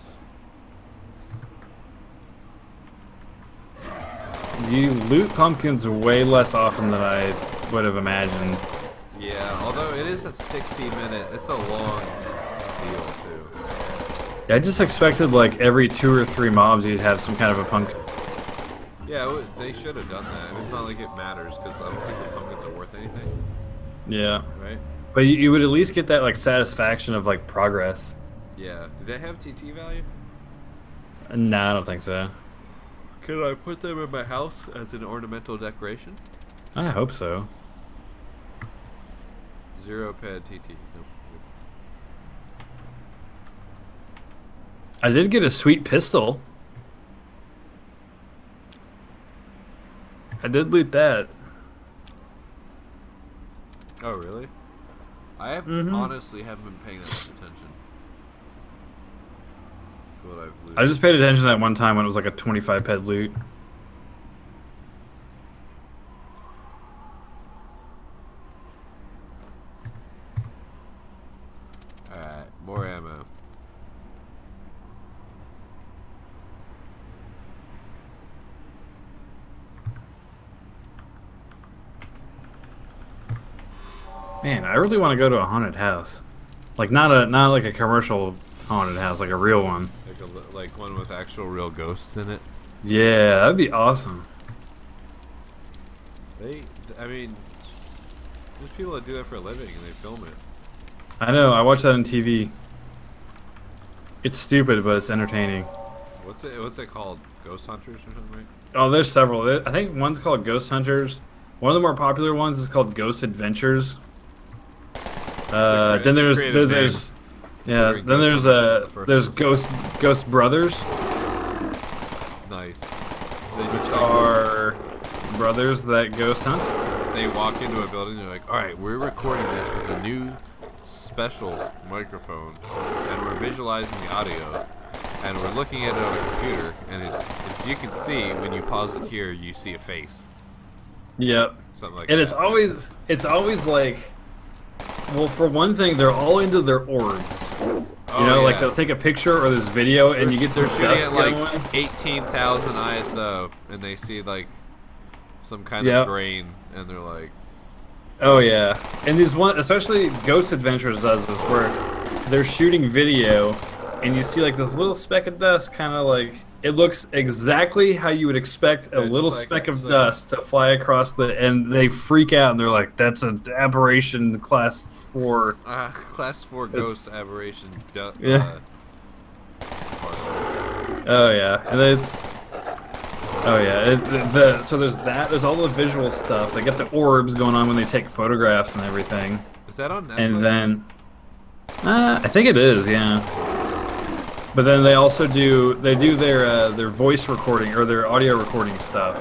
you loot pumpkins way less often than I would have imagined. Yeah, although it is a sixty minute, it's a long deal too. I just expected like every two or three mobs you'd have some kind of a pumpkin. Yeah, it would- they should have done that. It's not like it matters because I don't think the pumpkins are worth anything, Yeah, right? but you, you would at least get that like satisfaction of like progress. Yeah. Do they have T T value? Nah, I don't think so. Could I put them in my house as an ornamental decoration? I hope so. Zero pad T T. Nope. I did get a sweet pistol. I did loot that. Oh, really? I have Mhm. honestly haven't been paying that much attention to what I've looted. I just paid attention that one time when it was like a twenty-five ped loot. Alright, more ammo. Man, I really want to go to a haunted house. Like not a not like a commercial haunted house, like a real one. Like a like one with actual real ghosts in it. Yeah, that'd be awesome. They, I mean, there's people that do that for a living and they film it. I know. I watch that on T V. It's stupid, but it's entertaining. What's it? What's it called? Ghost Hunters or something, right? Oh, there's several. There- I think one's called Ghost Hunters. One of the more popular ones is called Ghost Adventures. Uh, It's a then cre- there's it's a there, creative there's yeah. Considering Then Ghost there's Hunters uh is the first there's one. Ghost Ghost Brothers, Nice. They which just like, are brothers that ghost hunt. they walk into a building. They're like, "All right, we're recording this with a new special microphone, and we're visualizing the audio, and we're looking at it on a computer. And it, as you can see, when you pause it here, you see a face, Yep. something like And that." it's always it's always like, well, for one thing, they're all into their orbs. You Oh, know, like yeah. they'll take a picture or this video, and you get they're some shooting dust at like going. eighteen thousand I S O, and they see like some kind Yep. of grain, and they're like, Oh yeah, and these one, especially Ghost Adventures does this, where they're shooting video, and you see like this little speck of dust, kind of like it looks exactly how you would expect a It's little like- speck of it's like- dust to fly across the, and they freak out, and they're like, "That's an aberration, class four." uh, "Class four ghost aberration." Du- Yeah. Uh, Oh yeah, and it's oh yeah, it, the, the so there's that. There's all the visual stuff. They get the orbs going on when they take photographs and everything. is that on Netflix? And then, uh, I think it is, yeah. But then they also do they do their uh, their voice recording or their audio recording stuff.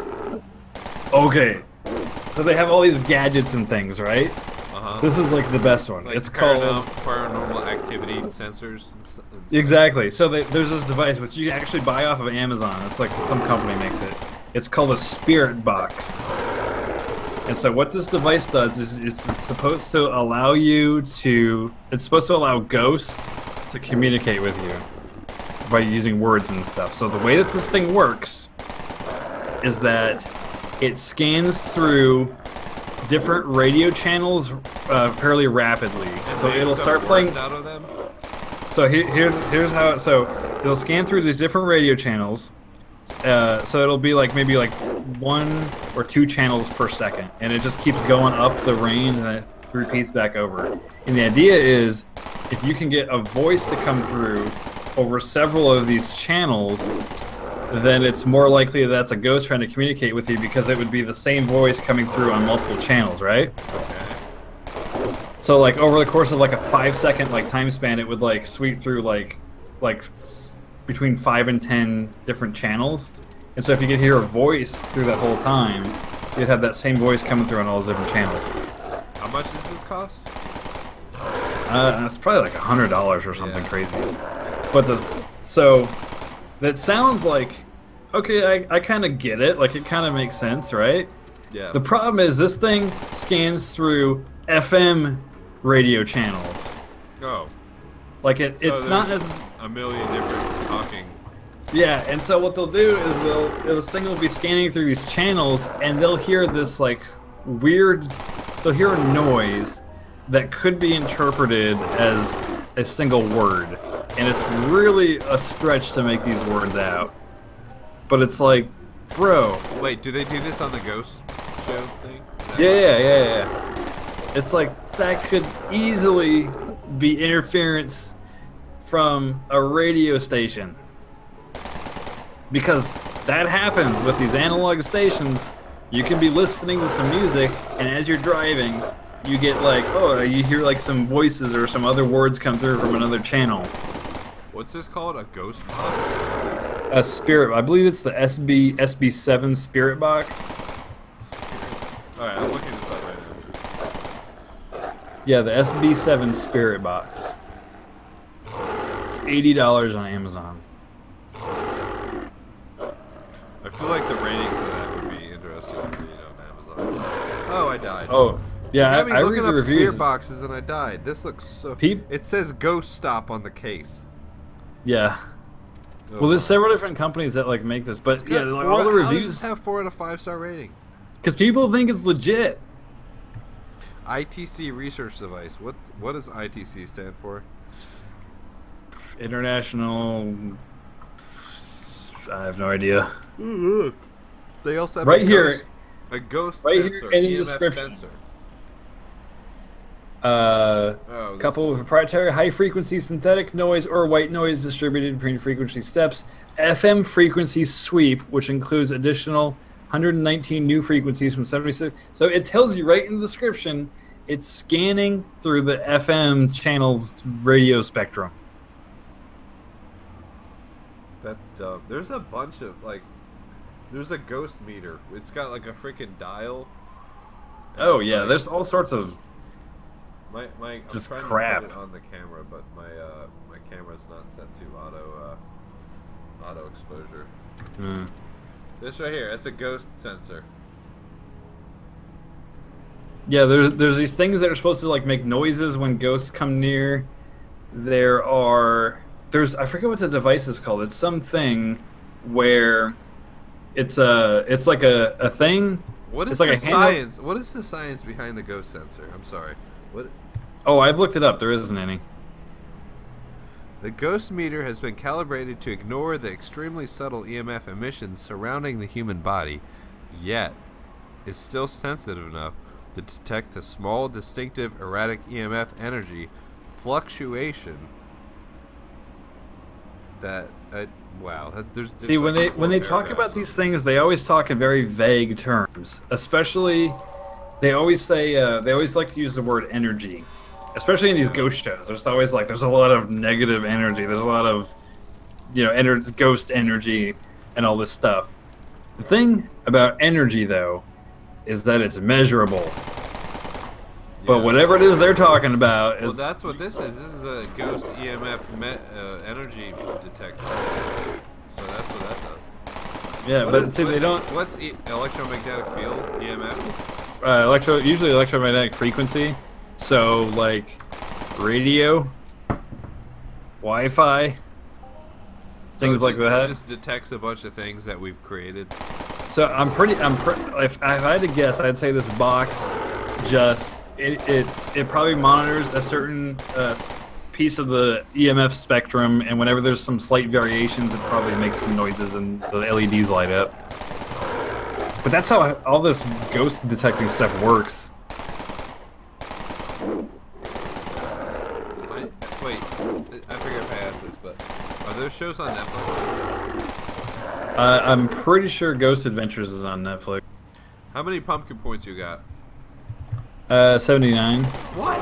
Okay, so they have all these gadgets and things, right? Uh-huh. This is like the best one. Like it's paranormal, called paranormal activity sensors. And s- and s- exactly. So they, there's this device which you can actually buy off of Amazon. It's like some company makes it. It's called a spirit box. And so what this device does is it's supposed to allow you to, it's supposed to allow ghosts to communicate with you by using words and stuff. So the way that this thing works is that it scans through different radio channels uh, fairly rapidly. and So make it'll some start playing. words out of them. So here, here's here's how it, so it'll scan through these different radio channels. Uh, so it'll be like maybe like one or two channels per second, and it just keeps going up the range and it repeats back over. And the idea is, if you can get a voice to come through over several of these channels, then it's more likely that that's a ghost trying to communicate with you because it would be the same voice coming through on multiple channels, right? Okay. So like over the course of like a five second like time span, it would like sweep through like like s- between five and ten different channels. And so if you could hear a voice through that whole time, you'd have that same voice coming through on all those different channels. How much does this cost? Uh, it's probably like a hundred dollars or something Yeah. crazy. But the so that sounds like okay. I I kind of get it. Like it kind of makes sense, right? Yeah. The problem is this thing scans through F M radio channels. oh. Like it, So it's not there's as a million different talking. yeah. And so what they'll do is they'll this thing will be scanning through these channels, and they'll hear this like weird. They'll hear a noise that could be interpreted as a single word, and it's really a stretch to make these words out. But it's like, bro, Wait, do they do this on the Ghost Show thing? Is that- yeah, yeah, yeah, yeah. It's like that could easily be interference from a radio station. Because that happens with these analog stations. You can be listening to some music, and as you're driving, you get like, oh, you hear like some voices or some other words come through from another channel. What's this called? A ghost box? A spirit, I believe it's the S B S B seven Spirit Box. Alright, I'm looking this up right now. Yeah, the S B seven Spirit Box. It's eighty dollars on Amazon. I feel like the ratings of that would be interesting to read on Amazon. Oh, I died. Oh, yeah, I I, mean, I read looking the up reviews. spirit boxes and I died. This looks so. Peep- It says Ghost Stop on the case. Yeah. Oh, Well, there's my. several different companies that like make this, but yeah, Got like, four- all the How does reviews this have four out of five star rating? because people think it's legit. I T C research device. What what does I T C stand for? International. I have no idea. Ooh, they also have right a here, ghost, a ghost right sensor, here in the E M F description. sensor. Uh, Oh, this coupled is- with proprietary high-frequency synthetic noise or white noise distributed between frequency steps, F M frequency sweep, which includes additional one hundred nineteen new frequencies from seventy-six. So it tells you right in the description, it's scanning through the F M channel's radio spectrum. That's dumb. There's a bunch of like, there's a ghost meter. It's got like a freaking dial. and Oh it's yeah, like- there's all sorts of. My my I'm Just trying crap. to put it on the camera, but my uh my camera's not set to auto uh auto exposure. Uh, This right here, that's a ghost sensor. Yeah, there's there's these things that are supposed to like make noises when ghosts come near. There are there's I forget what the device is called. It's something where it's a it's like a, a thing. What is It's like the a handle- science? What is the science behind the ghost sensor? I'm sorry. What? Oh, I've looked it up. There isn't any. The ghost meter has been calibrated to ignore the extremely subtle E M F emissions surrounding the human body, yet is still sensitive enough to detect the small, distinctive, erratic E M F energy fluctuation. That uh, wow. That, there's, there's See, when like they when they four talk about paragraphs these of- things, they always talk in very vague terms. Especially, they always say uh, they always like to use the word energy. Especially in these ghost shows, there's always like there's a lot of negative energy. There's a lot of, you know, ener- ghost energy and all this stuff. The thing about energy, though, is that it's measurable. But Yeah. whatever it is they're talking about Well, is that's what this is. This is a ghost E M F me- uh, energy detector. So that's what that does. yeah. What But is- see, what- they don't What's e- electromagnetic field? E M F? uh, electro usually electromagnetic frequency. So like radio, Wi-Fi, things So it like ju- that. It just detects a bunch of things that we've created. So I'm pretty. I'm. Pre- if, if I had to guess, I'd say this box just it, it's it probably monitors a certain uh, piece of the E M F spectrum, and whenever there's some slight variations, it probably makes some noises and the L E Ds light up. But that's how all this ghost detecting stuff works. I, wait, I forget if I asked this, but are those shows on Netflix? Uh, I'm pretty sure Ghost Adventures is on Netflix. How many pumpkin points you got? Uh, seventy-nine. What?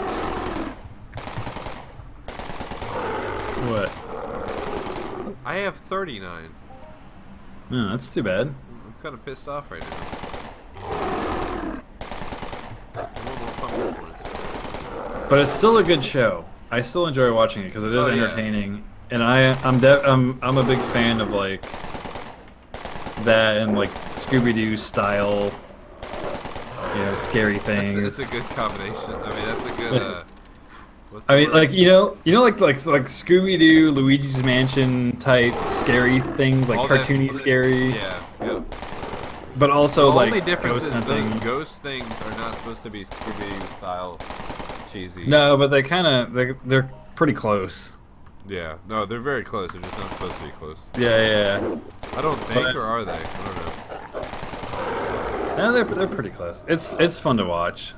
What? I have thirty-nine. Oh, that's too bad. I'm kind of pissed off right now. I want more pumpkin points. But it's still a good show. I still enjoy watching it because it is Oh, yeah. entertaining, and I I'm de- I'm I'm a big fan of like that and like Scooby-Doo style, you know, scary That's things. a, that's a good combination. I mean, that's a good. Uh, what's the I mean, word? like you know, you know, like like like Scooby-Doo, Luigi's Mansion type scary things, like All that- cartoony scary, Yeah. Yep. but also The like only difference ghost is hunting. those ghost things are not supposed to be Scooby-Doo style cheesy. No, but they kind of they they're pretty close. Yeah. No, they're very close. They're just not supposed to be close. Yeah, yeah. I don't think, But- or are they? I don't know. No, they're they're pretty close. It's it's fun to watch.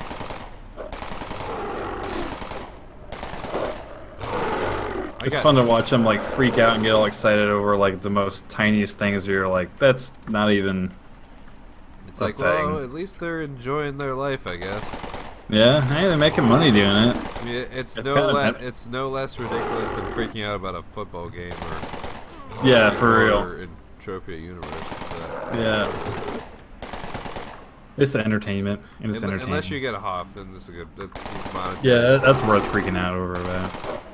I It's got- fun to watch them like freak out and get all excited over like the most tiniest things. Where you're like, that's not even. It's a like, well, thing. at least they're enjoying their life, I guess. Yeah, hey, they're making money doing it. I mean, it's, It's no kinda less temp- it's no less ridiculous than freaking out about a football game or Yeah, for real. or Entropia Universe. But, Yeah. It's entertainment, and it's unle- entertainment. unless you get a Hoff, then it's a good. That's, it's monetary. Yeah, that's worth freaking out over that.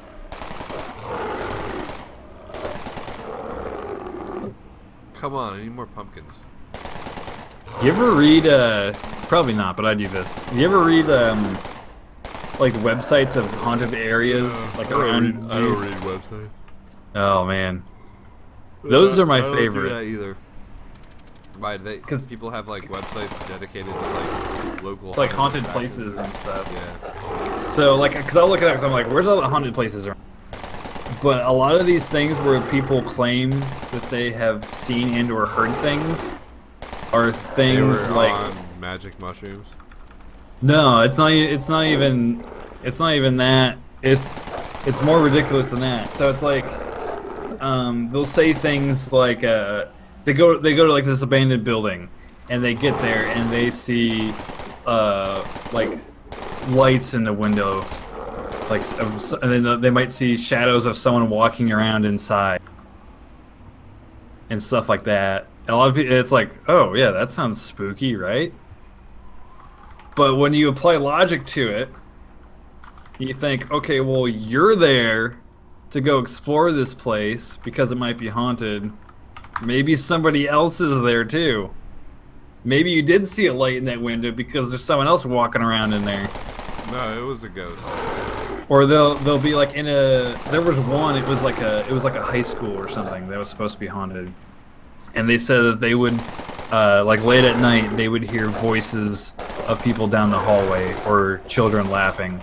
Come on, I need more pumpkins. Do you ever read? Uh, probably not, but I do this. Do you ever read um, like websites of haunted areas, like around? you? read websites. Oh man, those are my I don't favorite. do that either. Why they? Because people have like websites dedicated to like local like haunted places and stuff. Yeah. So like, cause I'll look it up. Cause I'm like, where's all the haunted places around? But a lot of these things where people claim that they have seen and or heard things are things they were like on magic mushrooms. No, it's not. It's not even. It's not even that. It's it's more ridiculous than that. So it's like, um, they'll say things like, uh, they go they go to like this abandoned building, and they get there and they see, uh, like, lights in the window, like, and then they might see shadows of someone walking around inside, and stuff like that. A lot of people, it's like, oh yeah, that sounds spooky, right? But when you apply logic to it, you think, okay, well, you're there to go explore this place because it might be haunted. Maybe somebody else is there too. Maybe you did see a light in that window because there's someone else walking around in there. No, it was a ghost. Or they'll they'll be like in a. There was one. It was like a. It was like a high school or something that was supposed to be haunted, and they said that they would, uh, like late at night, they would hear voices of people down the hallway or children laughing.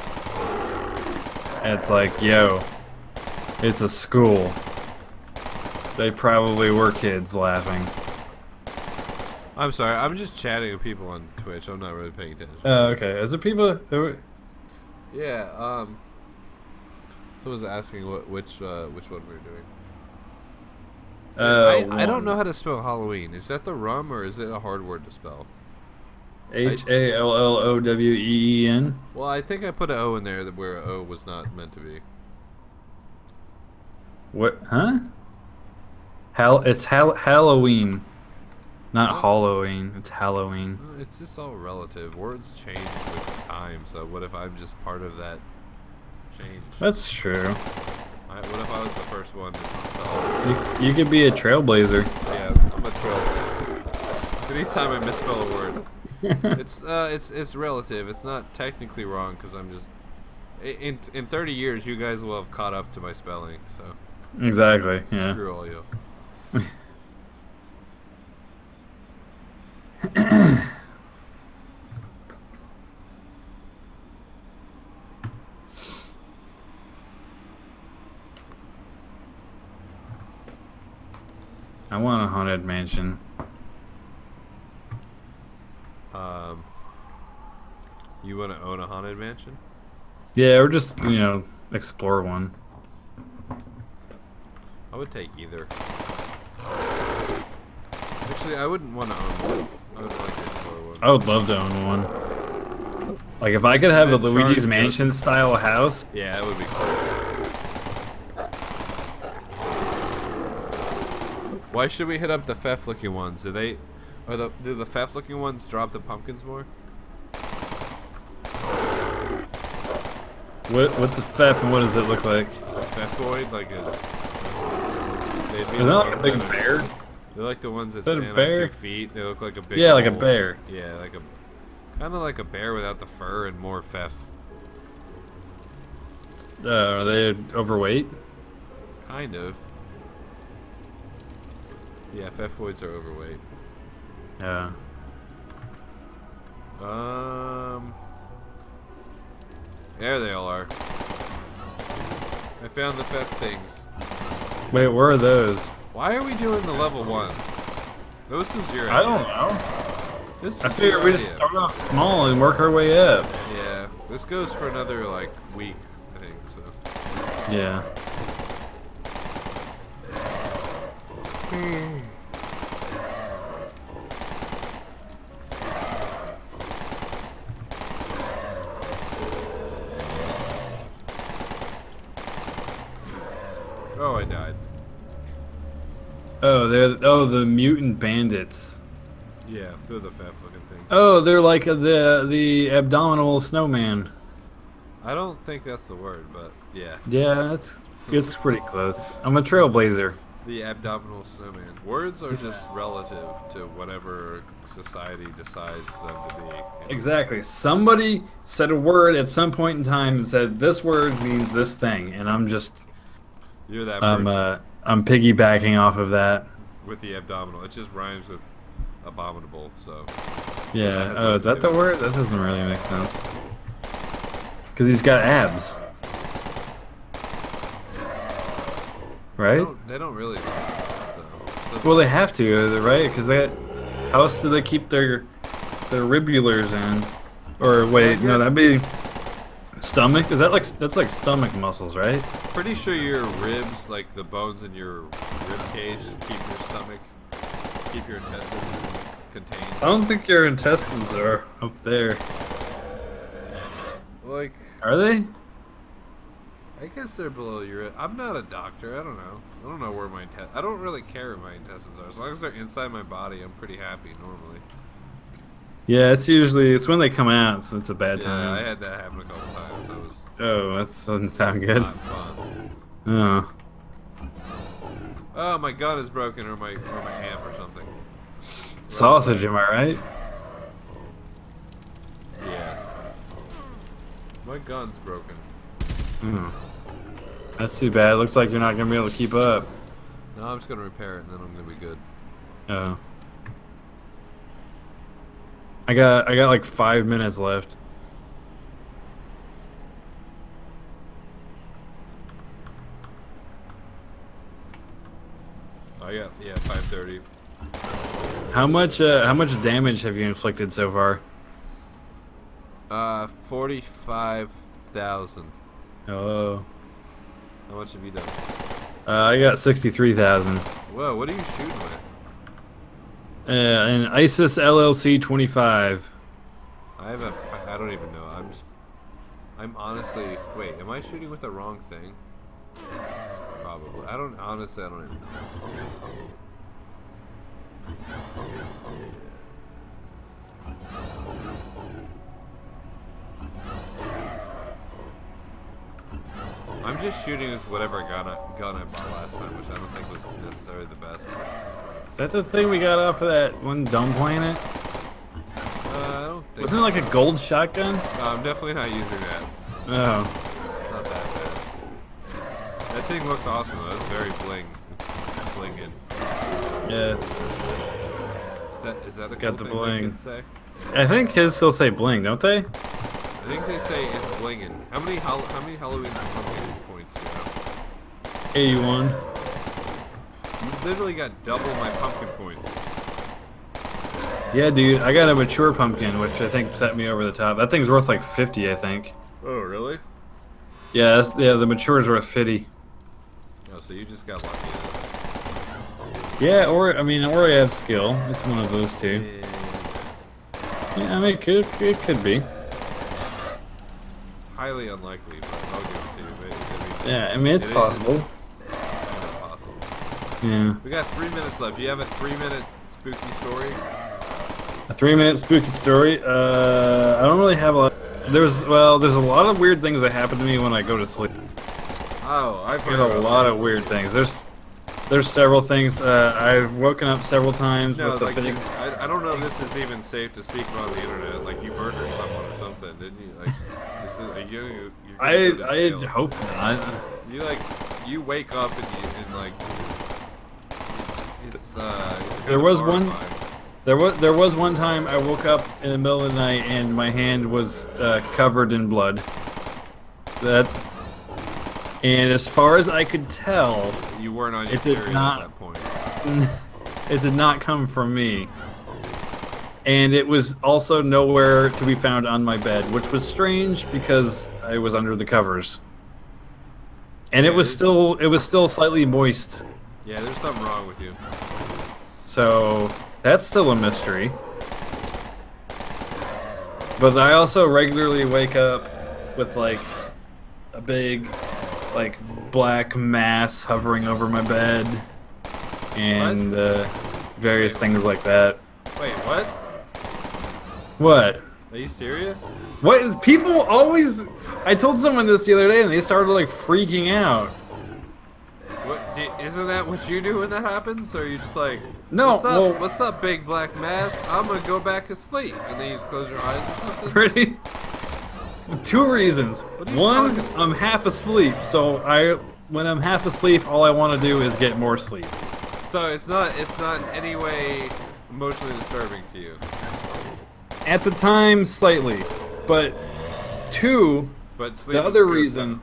And it's like, yo, it's a school. They probably were kids laughing. I'm sorry, I'm just chatting with people on Twitch. I'm not really paying attention. Oh, uh, okay. Is it people? Yeah. Um. Someone's asking what which uh, which one we're doing. Uh, I, I don't know how to spell Halloween. Is that the rum or is it a hard word to spell? H A L L O W E E N. Well, I think I put an O in there that where O was not meant to be. What? Huh? Hal. It's Hal Halloween, not What? Halloween. It's Halloween. It's just all relative. Words change with time. So what if I'm just part of that change? That's true. I, what if I was the first one to spell? You, you could be a trailblazer. Yeah, I'm a trailblazer. Anytime I misspell a word. it's uh, it's it's relative. It's not technically wrong because I'm just in in thirty years you guys will have caught up to my spelling. So exactly. Yeah. Screw all you. I want a haunted mansion. Um, you want to own a haunted mansion? Yeah, or just, you know, explore one. I would take either. Actually, I wouldn't want to own one. I would like to explore one. I would love to own one. Like, if I could have a Luigi's Mansion style house. Yeah, it would be cool. Why should we hit up the Fef looking ones? Do they... Or the, do the Fef looking ones drop the pumpkins more? What what's a Fef and what does it look like? A Fefoid, like a. They'd be Is that like a big that bear? Are, they're like the ones that Is that a stand on bear? two feet. They look like a big. Yeah, like a bull. bear. Yeah, like a. Kind of like a bear without the fur and more Fef. Uh, are they overweight? Kind of. Yeah, Fefoids are overweight. Yeah. Um. There they all are. I found the Fef things. Wait, where are those? Why are we doing the level one? Those was your I idea. don't know. This I was figured your we just idea. start off small and work our way up. Yeah, this goes for another like week, I think. So. Yeah. Oh, I died. Oh, they're oh the mutant bandits. Yeah, they're the Fef looking things. Oh, they're like the the abdominal snowman. I don't think that's the word, but yeah. Yeah, that's it's pretty close. I'm a trailblazer. The abdominal snowman. Words are just relative to whatever society decides them to be. You know? Exactly. Somebody said a word at some point in time and said this word means this thing, and I'm just You're that person I'm uh I'm piggybacking off of that. with the abdominal. It just rhymes with abominable. So. Yeah. Oh, is that the word? That doesn't really make sense. Because he's got abs. Right? They don't, they don't really. So. Well, they have to, right? Because they. How else do they keep their their ribulars in? Or wait, no, that'd be stomach. Is that like that's like stomach muscles, right? Pretty sure your ribs, like the bones in your rib cage, keep your stomach, keep your intestines contained. I don't think your intestines are up there. Like, are they? I guess they're below your. I'm not a doctor. I don't know. I don't know where my intestines. I don't really care where my intestines are. As long as they're inside my body, I'm pretty happy normally. Yeah, it's usually it's when they come out, so it's a bad yeah, time. I had that happen a couple times. That was. Oh, that doesn't sound good. Not fun. Oh. Oh, my gun is broken, or my or my amp or something. Sausage, am I right? Yeah. My gun's broken. Hmm. That's too bad. Looks like you're not gonna be able to keep up. No, I'm just gonna repair it, and then I'm gonna be good. Oh. I got I got like five minutes left. Oh yeah, yeah, five thirty. How much uh, how much damage have you inflicted so far? Uh, forty-five thousand. Oh. How much have you done? Uh, I got sixty-three thousand. Whoa, what are you shooting with? Uh, an ISIS L L C twenty-five. I have a. I don't even know. I'm. Just, I'm honestly. Wait, am I shooting with the wrong thing? Probably. I don't. Honestly, I don't even know. I'm just shooting with whatever gun I, gun I bought last time, which I don't think was necessarily the best. Is that the thing we got off of that one Dumb Planet? Uh, I don't think. Wasn't it like a gold shotgun? No, I'm definitely not using that. Oh. It's not that bad. That thing looks awesome though. It's very bling. It's blinging. Yeah, it's. Is that is that a Got cool the thing bling. they could say? I think his still say bling, don't they? I think they say it's blinging. How many hol how many Halloween pumpkin points do you have? eighty-one. You literally got double my pumpkin points. Yeah, dude, I got a mature pumpkin, which I think set me over the top. That thing's worth like fifty, I think. Oh, really? Yeah, that's, yeah, the mature is worth fifty. Oh, so you just got lucky. Yeah, or I mean, or I have skill. It's one of those two. Yeah. Yeah, I mean, it could, it could be. Highly unlikely, but I'll give it to you. But, I mean, Yeah, I mean, it's it possible. Is kind of possible. Yeah. We got three minutes left. You have a three-minute spooky story? A three-minute spooky story. Uh, I don't really have a lot. There's well, there's a lot of weird things that happen to me when I go to sleep. Oh, I've heard There's a about lot that. of weird things. There's there's several things. Uh, I've woken up several times No, with the like, big. you, I, I don't know if this is even safe to speak about on the internet. Like, you murdered someone or something, didn't you? Like, this is, like, you, you're I gonna go to I jail. hope not. You, like, you wake up and you, and, like, it's, uh, it's kind There of was one- horrifying. There was there was one time I woke up in the middle of the night and my hand was uh, covered in blood. That. And as far as I could tell, You weren't on your It did period not- at that point. it did not come from me. And it was also nowhere to be found on my bed, which was strange because I was under the covers. And it was still it was still slightly moist. Yeah, there's something wrong with you. So that's still a mystery. But I also regularly wake up with like a big like black mass hovering over my bed and uh, various things like that. Wait, what? What? Are you serious? What is people always I told someone this the other day and they started like freaking out. What? Do, isn't that what you do when that happens? Or are you just like, No, what's up, well- what's up, big black mass? I'm gonna go back to sleep. And then you just close your eyes or something? Pretty two reasons. What are you One, talking about? I'm half asleep, so I when I'm half asleep all I want to do is get more sleep. So it's not, it's not in any way emotionally disturbing to you. At the time, slightly, but two. But sleep The is other good, reason.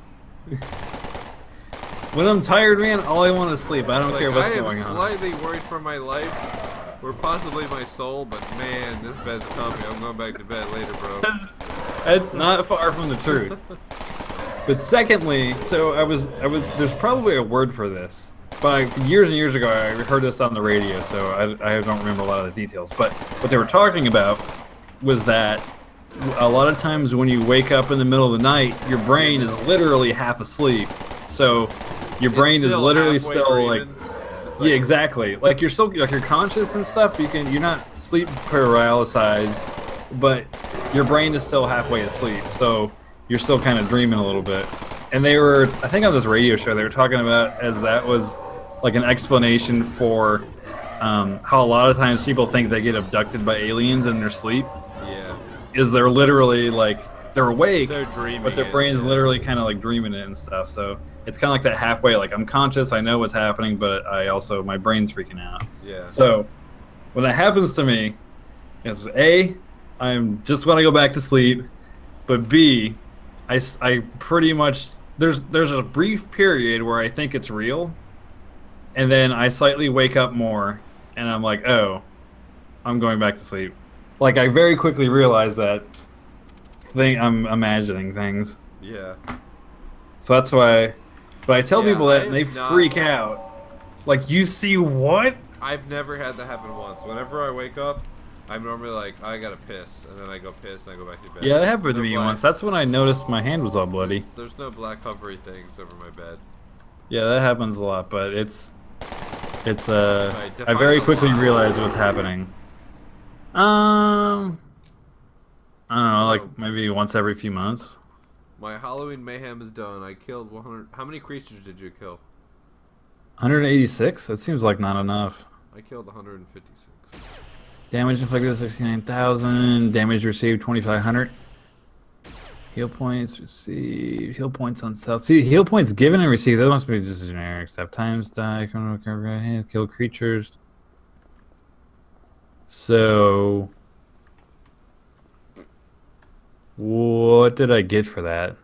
When I'm tired, man, all I want is sleep. I don't like, care what's I going am on. slightly worried for my life, or possibly my soul. But man, this bed's comfy. I'm going back to bed later, bro. That's, that's not far from the truth. But secondly, so I was, I was. There's probably a word for this. But years and years ago, I heard this on the radio, so I, I don't remember a lot of the details. But what they were talking about was that a lot of times when you wake up in the middle of the night, your brain is literally half asleep. So your brain is literally still like, like, yeah, exactly. Like you're still like you're conscious and stuff. You can you're not sleep paralyzed, but your brain is still halfway asleep. So you're still kind of dreaming a little bit. And they were, I think on this radio show, they were talking about as that was like an explanation for um, how a lot of times people think they get abducted by aliens in their sleep. Yeah. Is they're literally like, they're awake, they're dreaming but their it, brain is yeah. literally kind of like dreaming it and stuff. So it's kind of like that halfway, like I'm conscious, I know what's happening, but I also, my brain's freaking out. Yeah. So when that happens to me, it's A, I'm just want to go back to sleep, but B, I, I pretty much, there's there's a brief period where I think it's real, and then I slightly wake up more, and I'm like, oh, I'm going back to sleep. Like I very quickly realize that thing I'm imagining things. Yeah. So that's why, but I tell Yeah, people that I and they have not- freak out. Like, you see what? I've never had that happen once. Whenever I wake up, I'm normally like, I gotta piss, and then I go piss, and I go back to bed. Yeah, that happened to No me black- once. That's when I noticed my hand was all bloody. There's, there's no black hovery things over my bed. Yeah, that happens a lot, but it's it's uh Right, I define very a quickly lot. realize what's happening. Um I don't know, like maybe once every few months. My Halloween mayhem is done. I killed one hundred. How many creatures did you kill? one hundred eighty-six? That seems like not enough. I killed one hundred fifty-six. Damage inflicted sixty-nine thousand, damage received twenty-five hundred. Heal points received, heal points on self. See, heal points given and received, that must be just generic stuff. Times die, kill creatures. So, what did I get for that?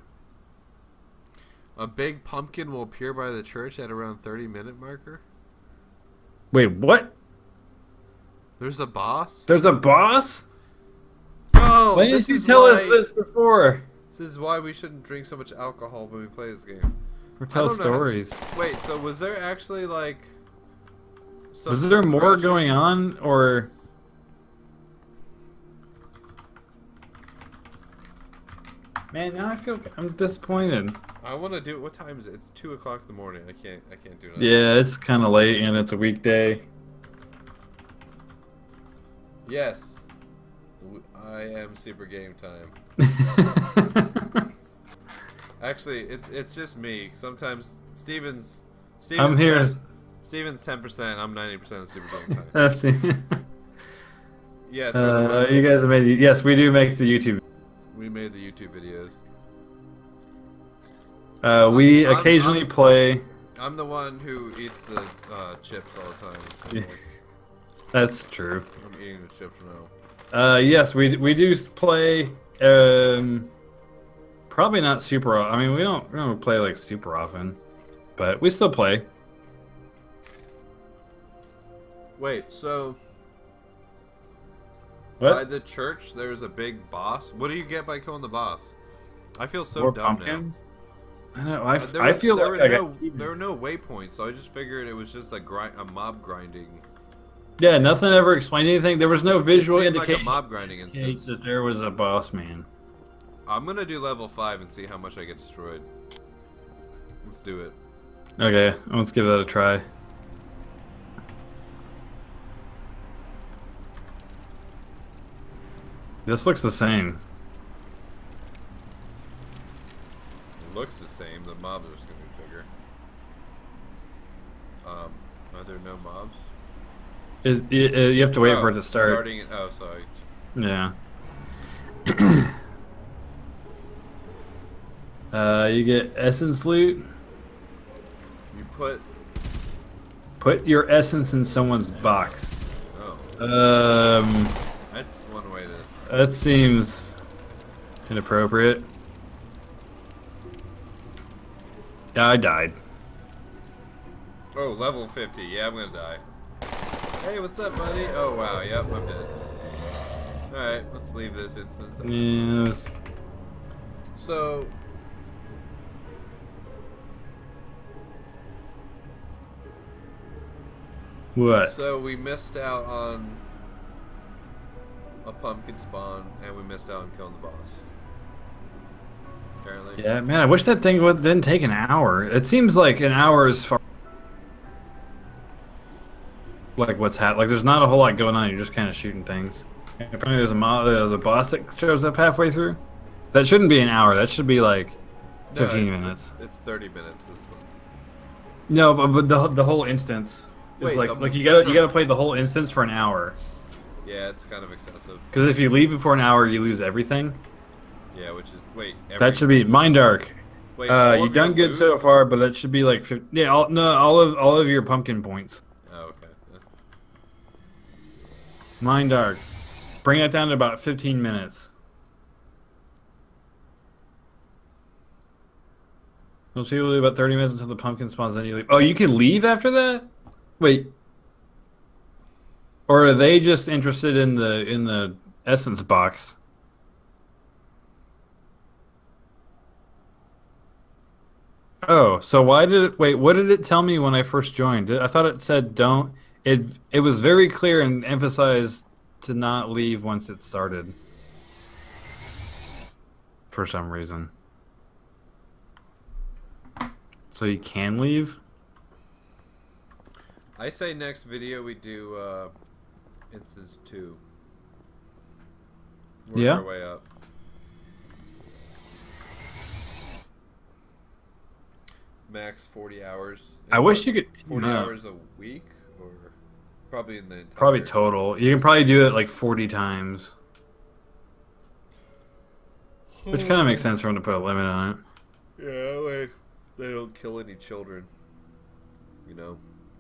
A big pumpkin will appear by the church at around thirty minute marker. Wait, what? There's a boss? There's a boss? Oh, Why this didn't you is tell why, us this before? This is why we shouldn't drink so much alcohol when we play this game. Or I tell don't know how- stories. Wait, so was there actually like... some Was there more progression? going on, or... Man, now I feel I'm disappointed. I want to do it. What time is it? It's two o'clock in the morning. I can't. I can't do nothing. Yeah, it's kind of late and it's a weekday. Yes. W- I am super game time. Actually, it's it's just me. Sometimes Steven's. Steven's I'm here. ten Steven's ten percent. I'm ninety percent of super game time. That's it. Yes. we're the Uh, ones- you guys have made. Yes, we do make the YouTube. we made the YouTube videos. Uh, we I'm- occasionally I'm- play. I'm the one who eats the uh, chips all the time. Yeah. That's true. I'm eating the chips now. Uh, yes, we we do play. Um, probably not super. o- I mean, we don't we don't play like super often, but we still play. Wait, so What? by the church there's a big boss? What do you get by killing the boss? I feel so More dumb pumpkins? I don't know. I, now. f- There I was- feel there like were I no got. there were no waypoints, so I just figured it was just a grind a mob grinding. Yeah, nothing ever explained anything. There was no visual it seemed like indication a mob grinding indicate instance. that there was a boss man. I'm gonna do level five and see how much I get destroyed. Let's do it. Okay, let's give that a try. This looks the same. It looks the same. The mobs are just gonna be bigger. Um, are there no mobs? It, it, it- you have to wait Oh, for it to start. Starting. Oh, sorry. Yeah. uh, you get essence loot. You put. Put your essence in someone's box. Oh. Um, That's one way to. that seems inappropriate. I died. Oh, level fifty. Yeah, I'm gonna die. Hey, what's up, buddy? Oh, wow. Yep, I'm dead. Alright, let's leave this instance. Yes. So... What? So, we missed out on a pumpkin spawn, and we missed out on killing the boss. Apparently. Yeah, man, I wish that thing would, didn't take an hour. It seems like an hour is far. Like what's happening? Like there's not a whole lot going on. You're just kind of shooting things. And apparently there's a mo there's a boss that shows up halfway through. That shouldn't be an hour. That should be like fifteen no, it's, minutes. It's, it's thirty minutes. Is what... No, but, but the the whole instance is Wait, like the, like you gotta you gotta play the whole instance for an hour. Yeah, it's kind of excessive. Because if you leave before an hour, you lose everything. Yeah, which is wait. Every... That should be Mind Dark. Wait, uh, you've done good loot? so far, but that should be like fifty, yeah, all, no, all of all of your pumpkin points. Oh, okay. Yeah. Mind Dark. Bring that down to about fifteen minutes. Most people leave about thirty minutes until the pumpkin spawns, then you leave. Oh, you can leave after that? Wait. Or are they just interested in the in the essence box? Oh, so why did it wait, what did it tell me when I first joined? I thought it said don't it it was very clear and emphasized to not leave once it started. For some reason. So you can leave? I say next video we do uh, instance two. Work Yeah. our way up. Max forty hours. I wish you could forty no. hours a week, or probably in the entire... Probably total. You can probably do it like forty times. Which kind of makes sense for them to put a limit on it. Yeah, like they don't kill any children. You know.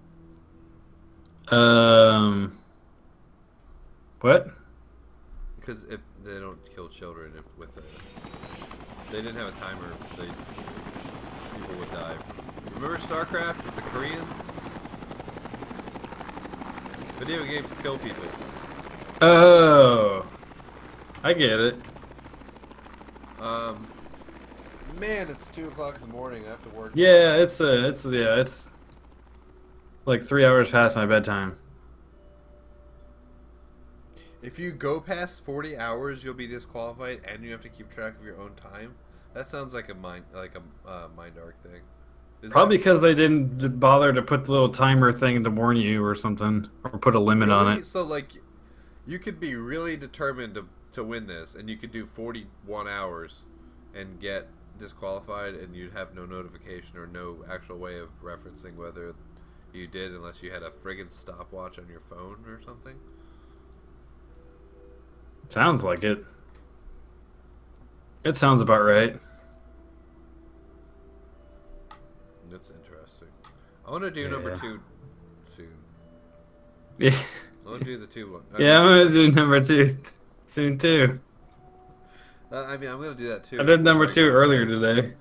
Um. What? Because if they don't kill children if with a, they didn't have a timer, they people would die. Remember StarCraft with the Koreans? Video games kill people. Oh, I get it. Um, man, it's two o'clock in the morning. I have to work. Yeah, it's a, it's yeah, it's like three hours past my bedtime. If you go past forty hours, you'll be disqualified, and you have to keep track of your own time. That sounds like a mind, like a uh, Mind Arc thing. Is Probably that... because they didn't bother to put the little timer thing to warn you or something, or put a limit really? on it. So like, you could be really determined to to win this, and you could do forty-one hours, and get disqualified, and you'd have no notification or no actual way of referencing whether you did, unless you had a friggin' stopwatch on your phone or something. Sounds like it. It sounds about right. That's interesting. I want to do Yeah. number two soon. Yeah. I want to do the two one. Yeah, I'm gonna do number two soon too. Uh, I mean, I'm gonna do that too. I did number two earlier today.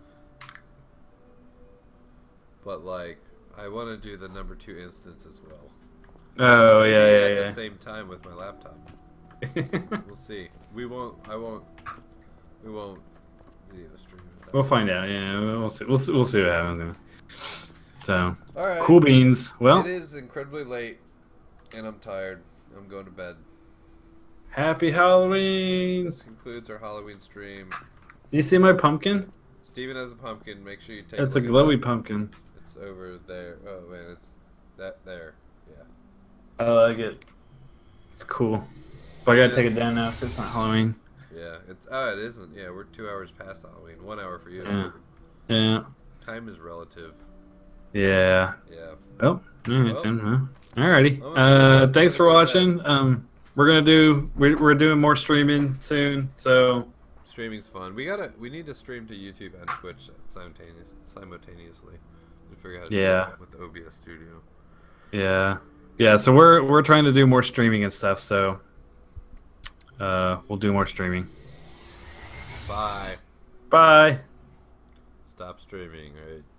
But like, I want to do the number two instance as well. Oh yeah, Maybe yeah, at yeah. the same time with my laptop. We'll see. We won't. I won't. We won't video stream it. We'll find out. Yeah, we'll see. We'll see, we'll see what happens. So, All right. cool beans. Well, it is incredibly late, and I'm tired. I'm going to bed. Happy Halloween. This concludes our Halloween stream. You see my pumpkin? Steven has a pumpkin. Make sure you take. It's a look at glowy that. pumpkin. It's over there. Oh man, it's that there. Yeah. I like it. It's cool. But I gotta take it down now because it's not Halloween. Yeah. It's. Oh, it isn't. Yeah, we're two hours past Halloween. One hour for you. Yeah. Yeah. Time is relative. Yeah. Yeah. Oh. Alright Well. then. Well, alrighty. Well, Uh, thanks for go to watching. Um, we're gonna do. We're, we're doing more streaming soon. So. Streaming's fun. We gotta. We need to stream to YouTube and Twitch simultaneous, simultaneously. To figure out how to Yeah. do that with O B S Studio. Yeah. Yeah, so we're we're trying to do more streaming and stuff. So uh, we'll do more streaming. Bye. Bye. Stop streaming. Right.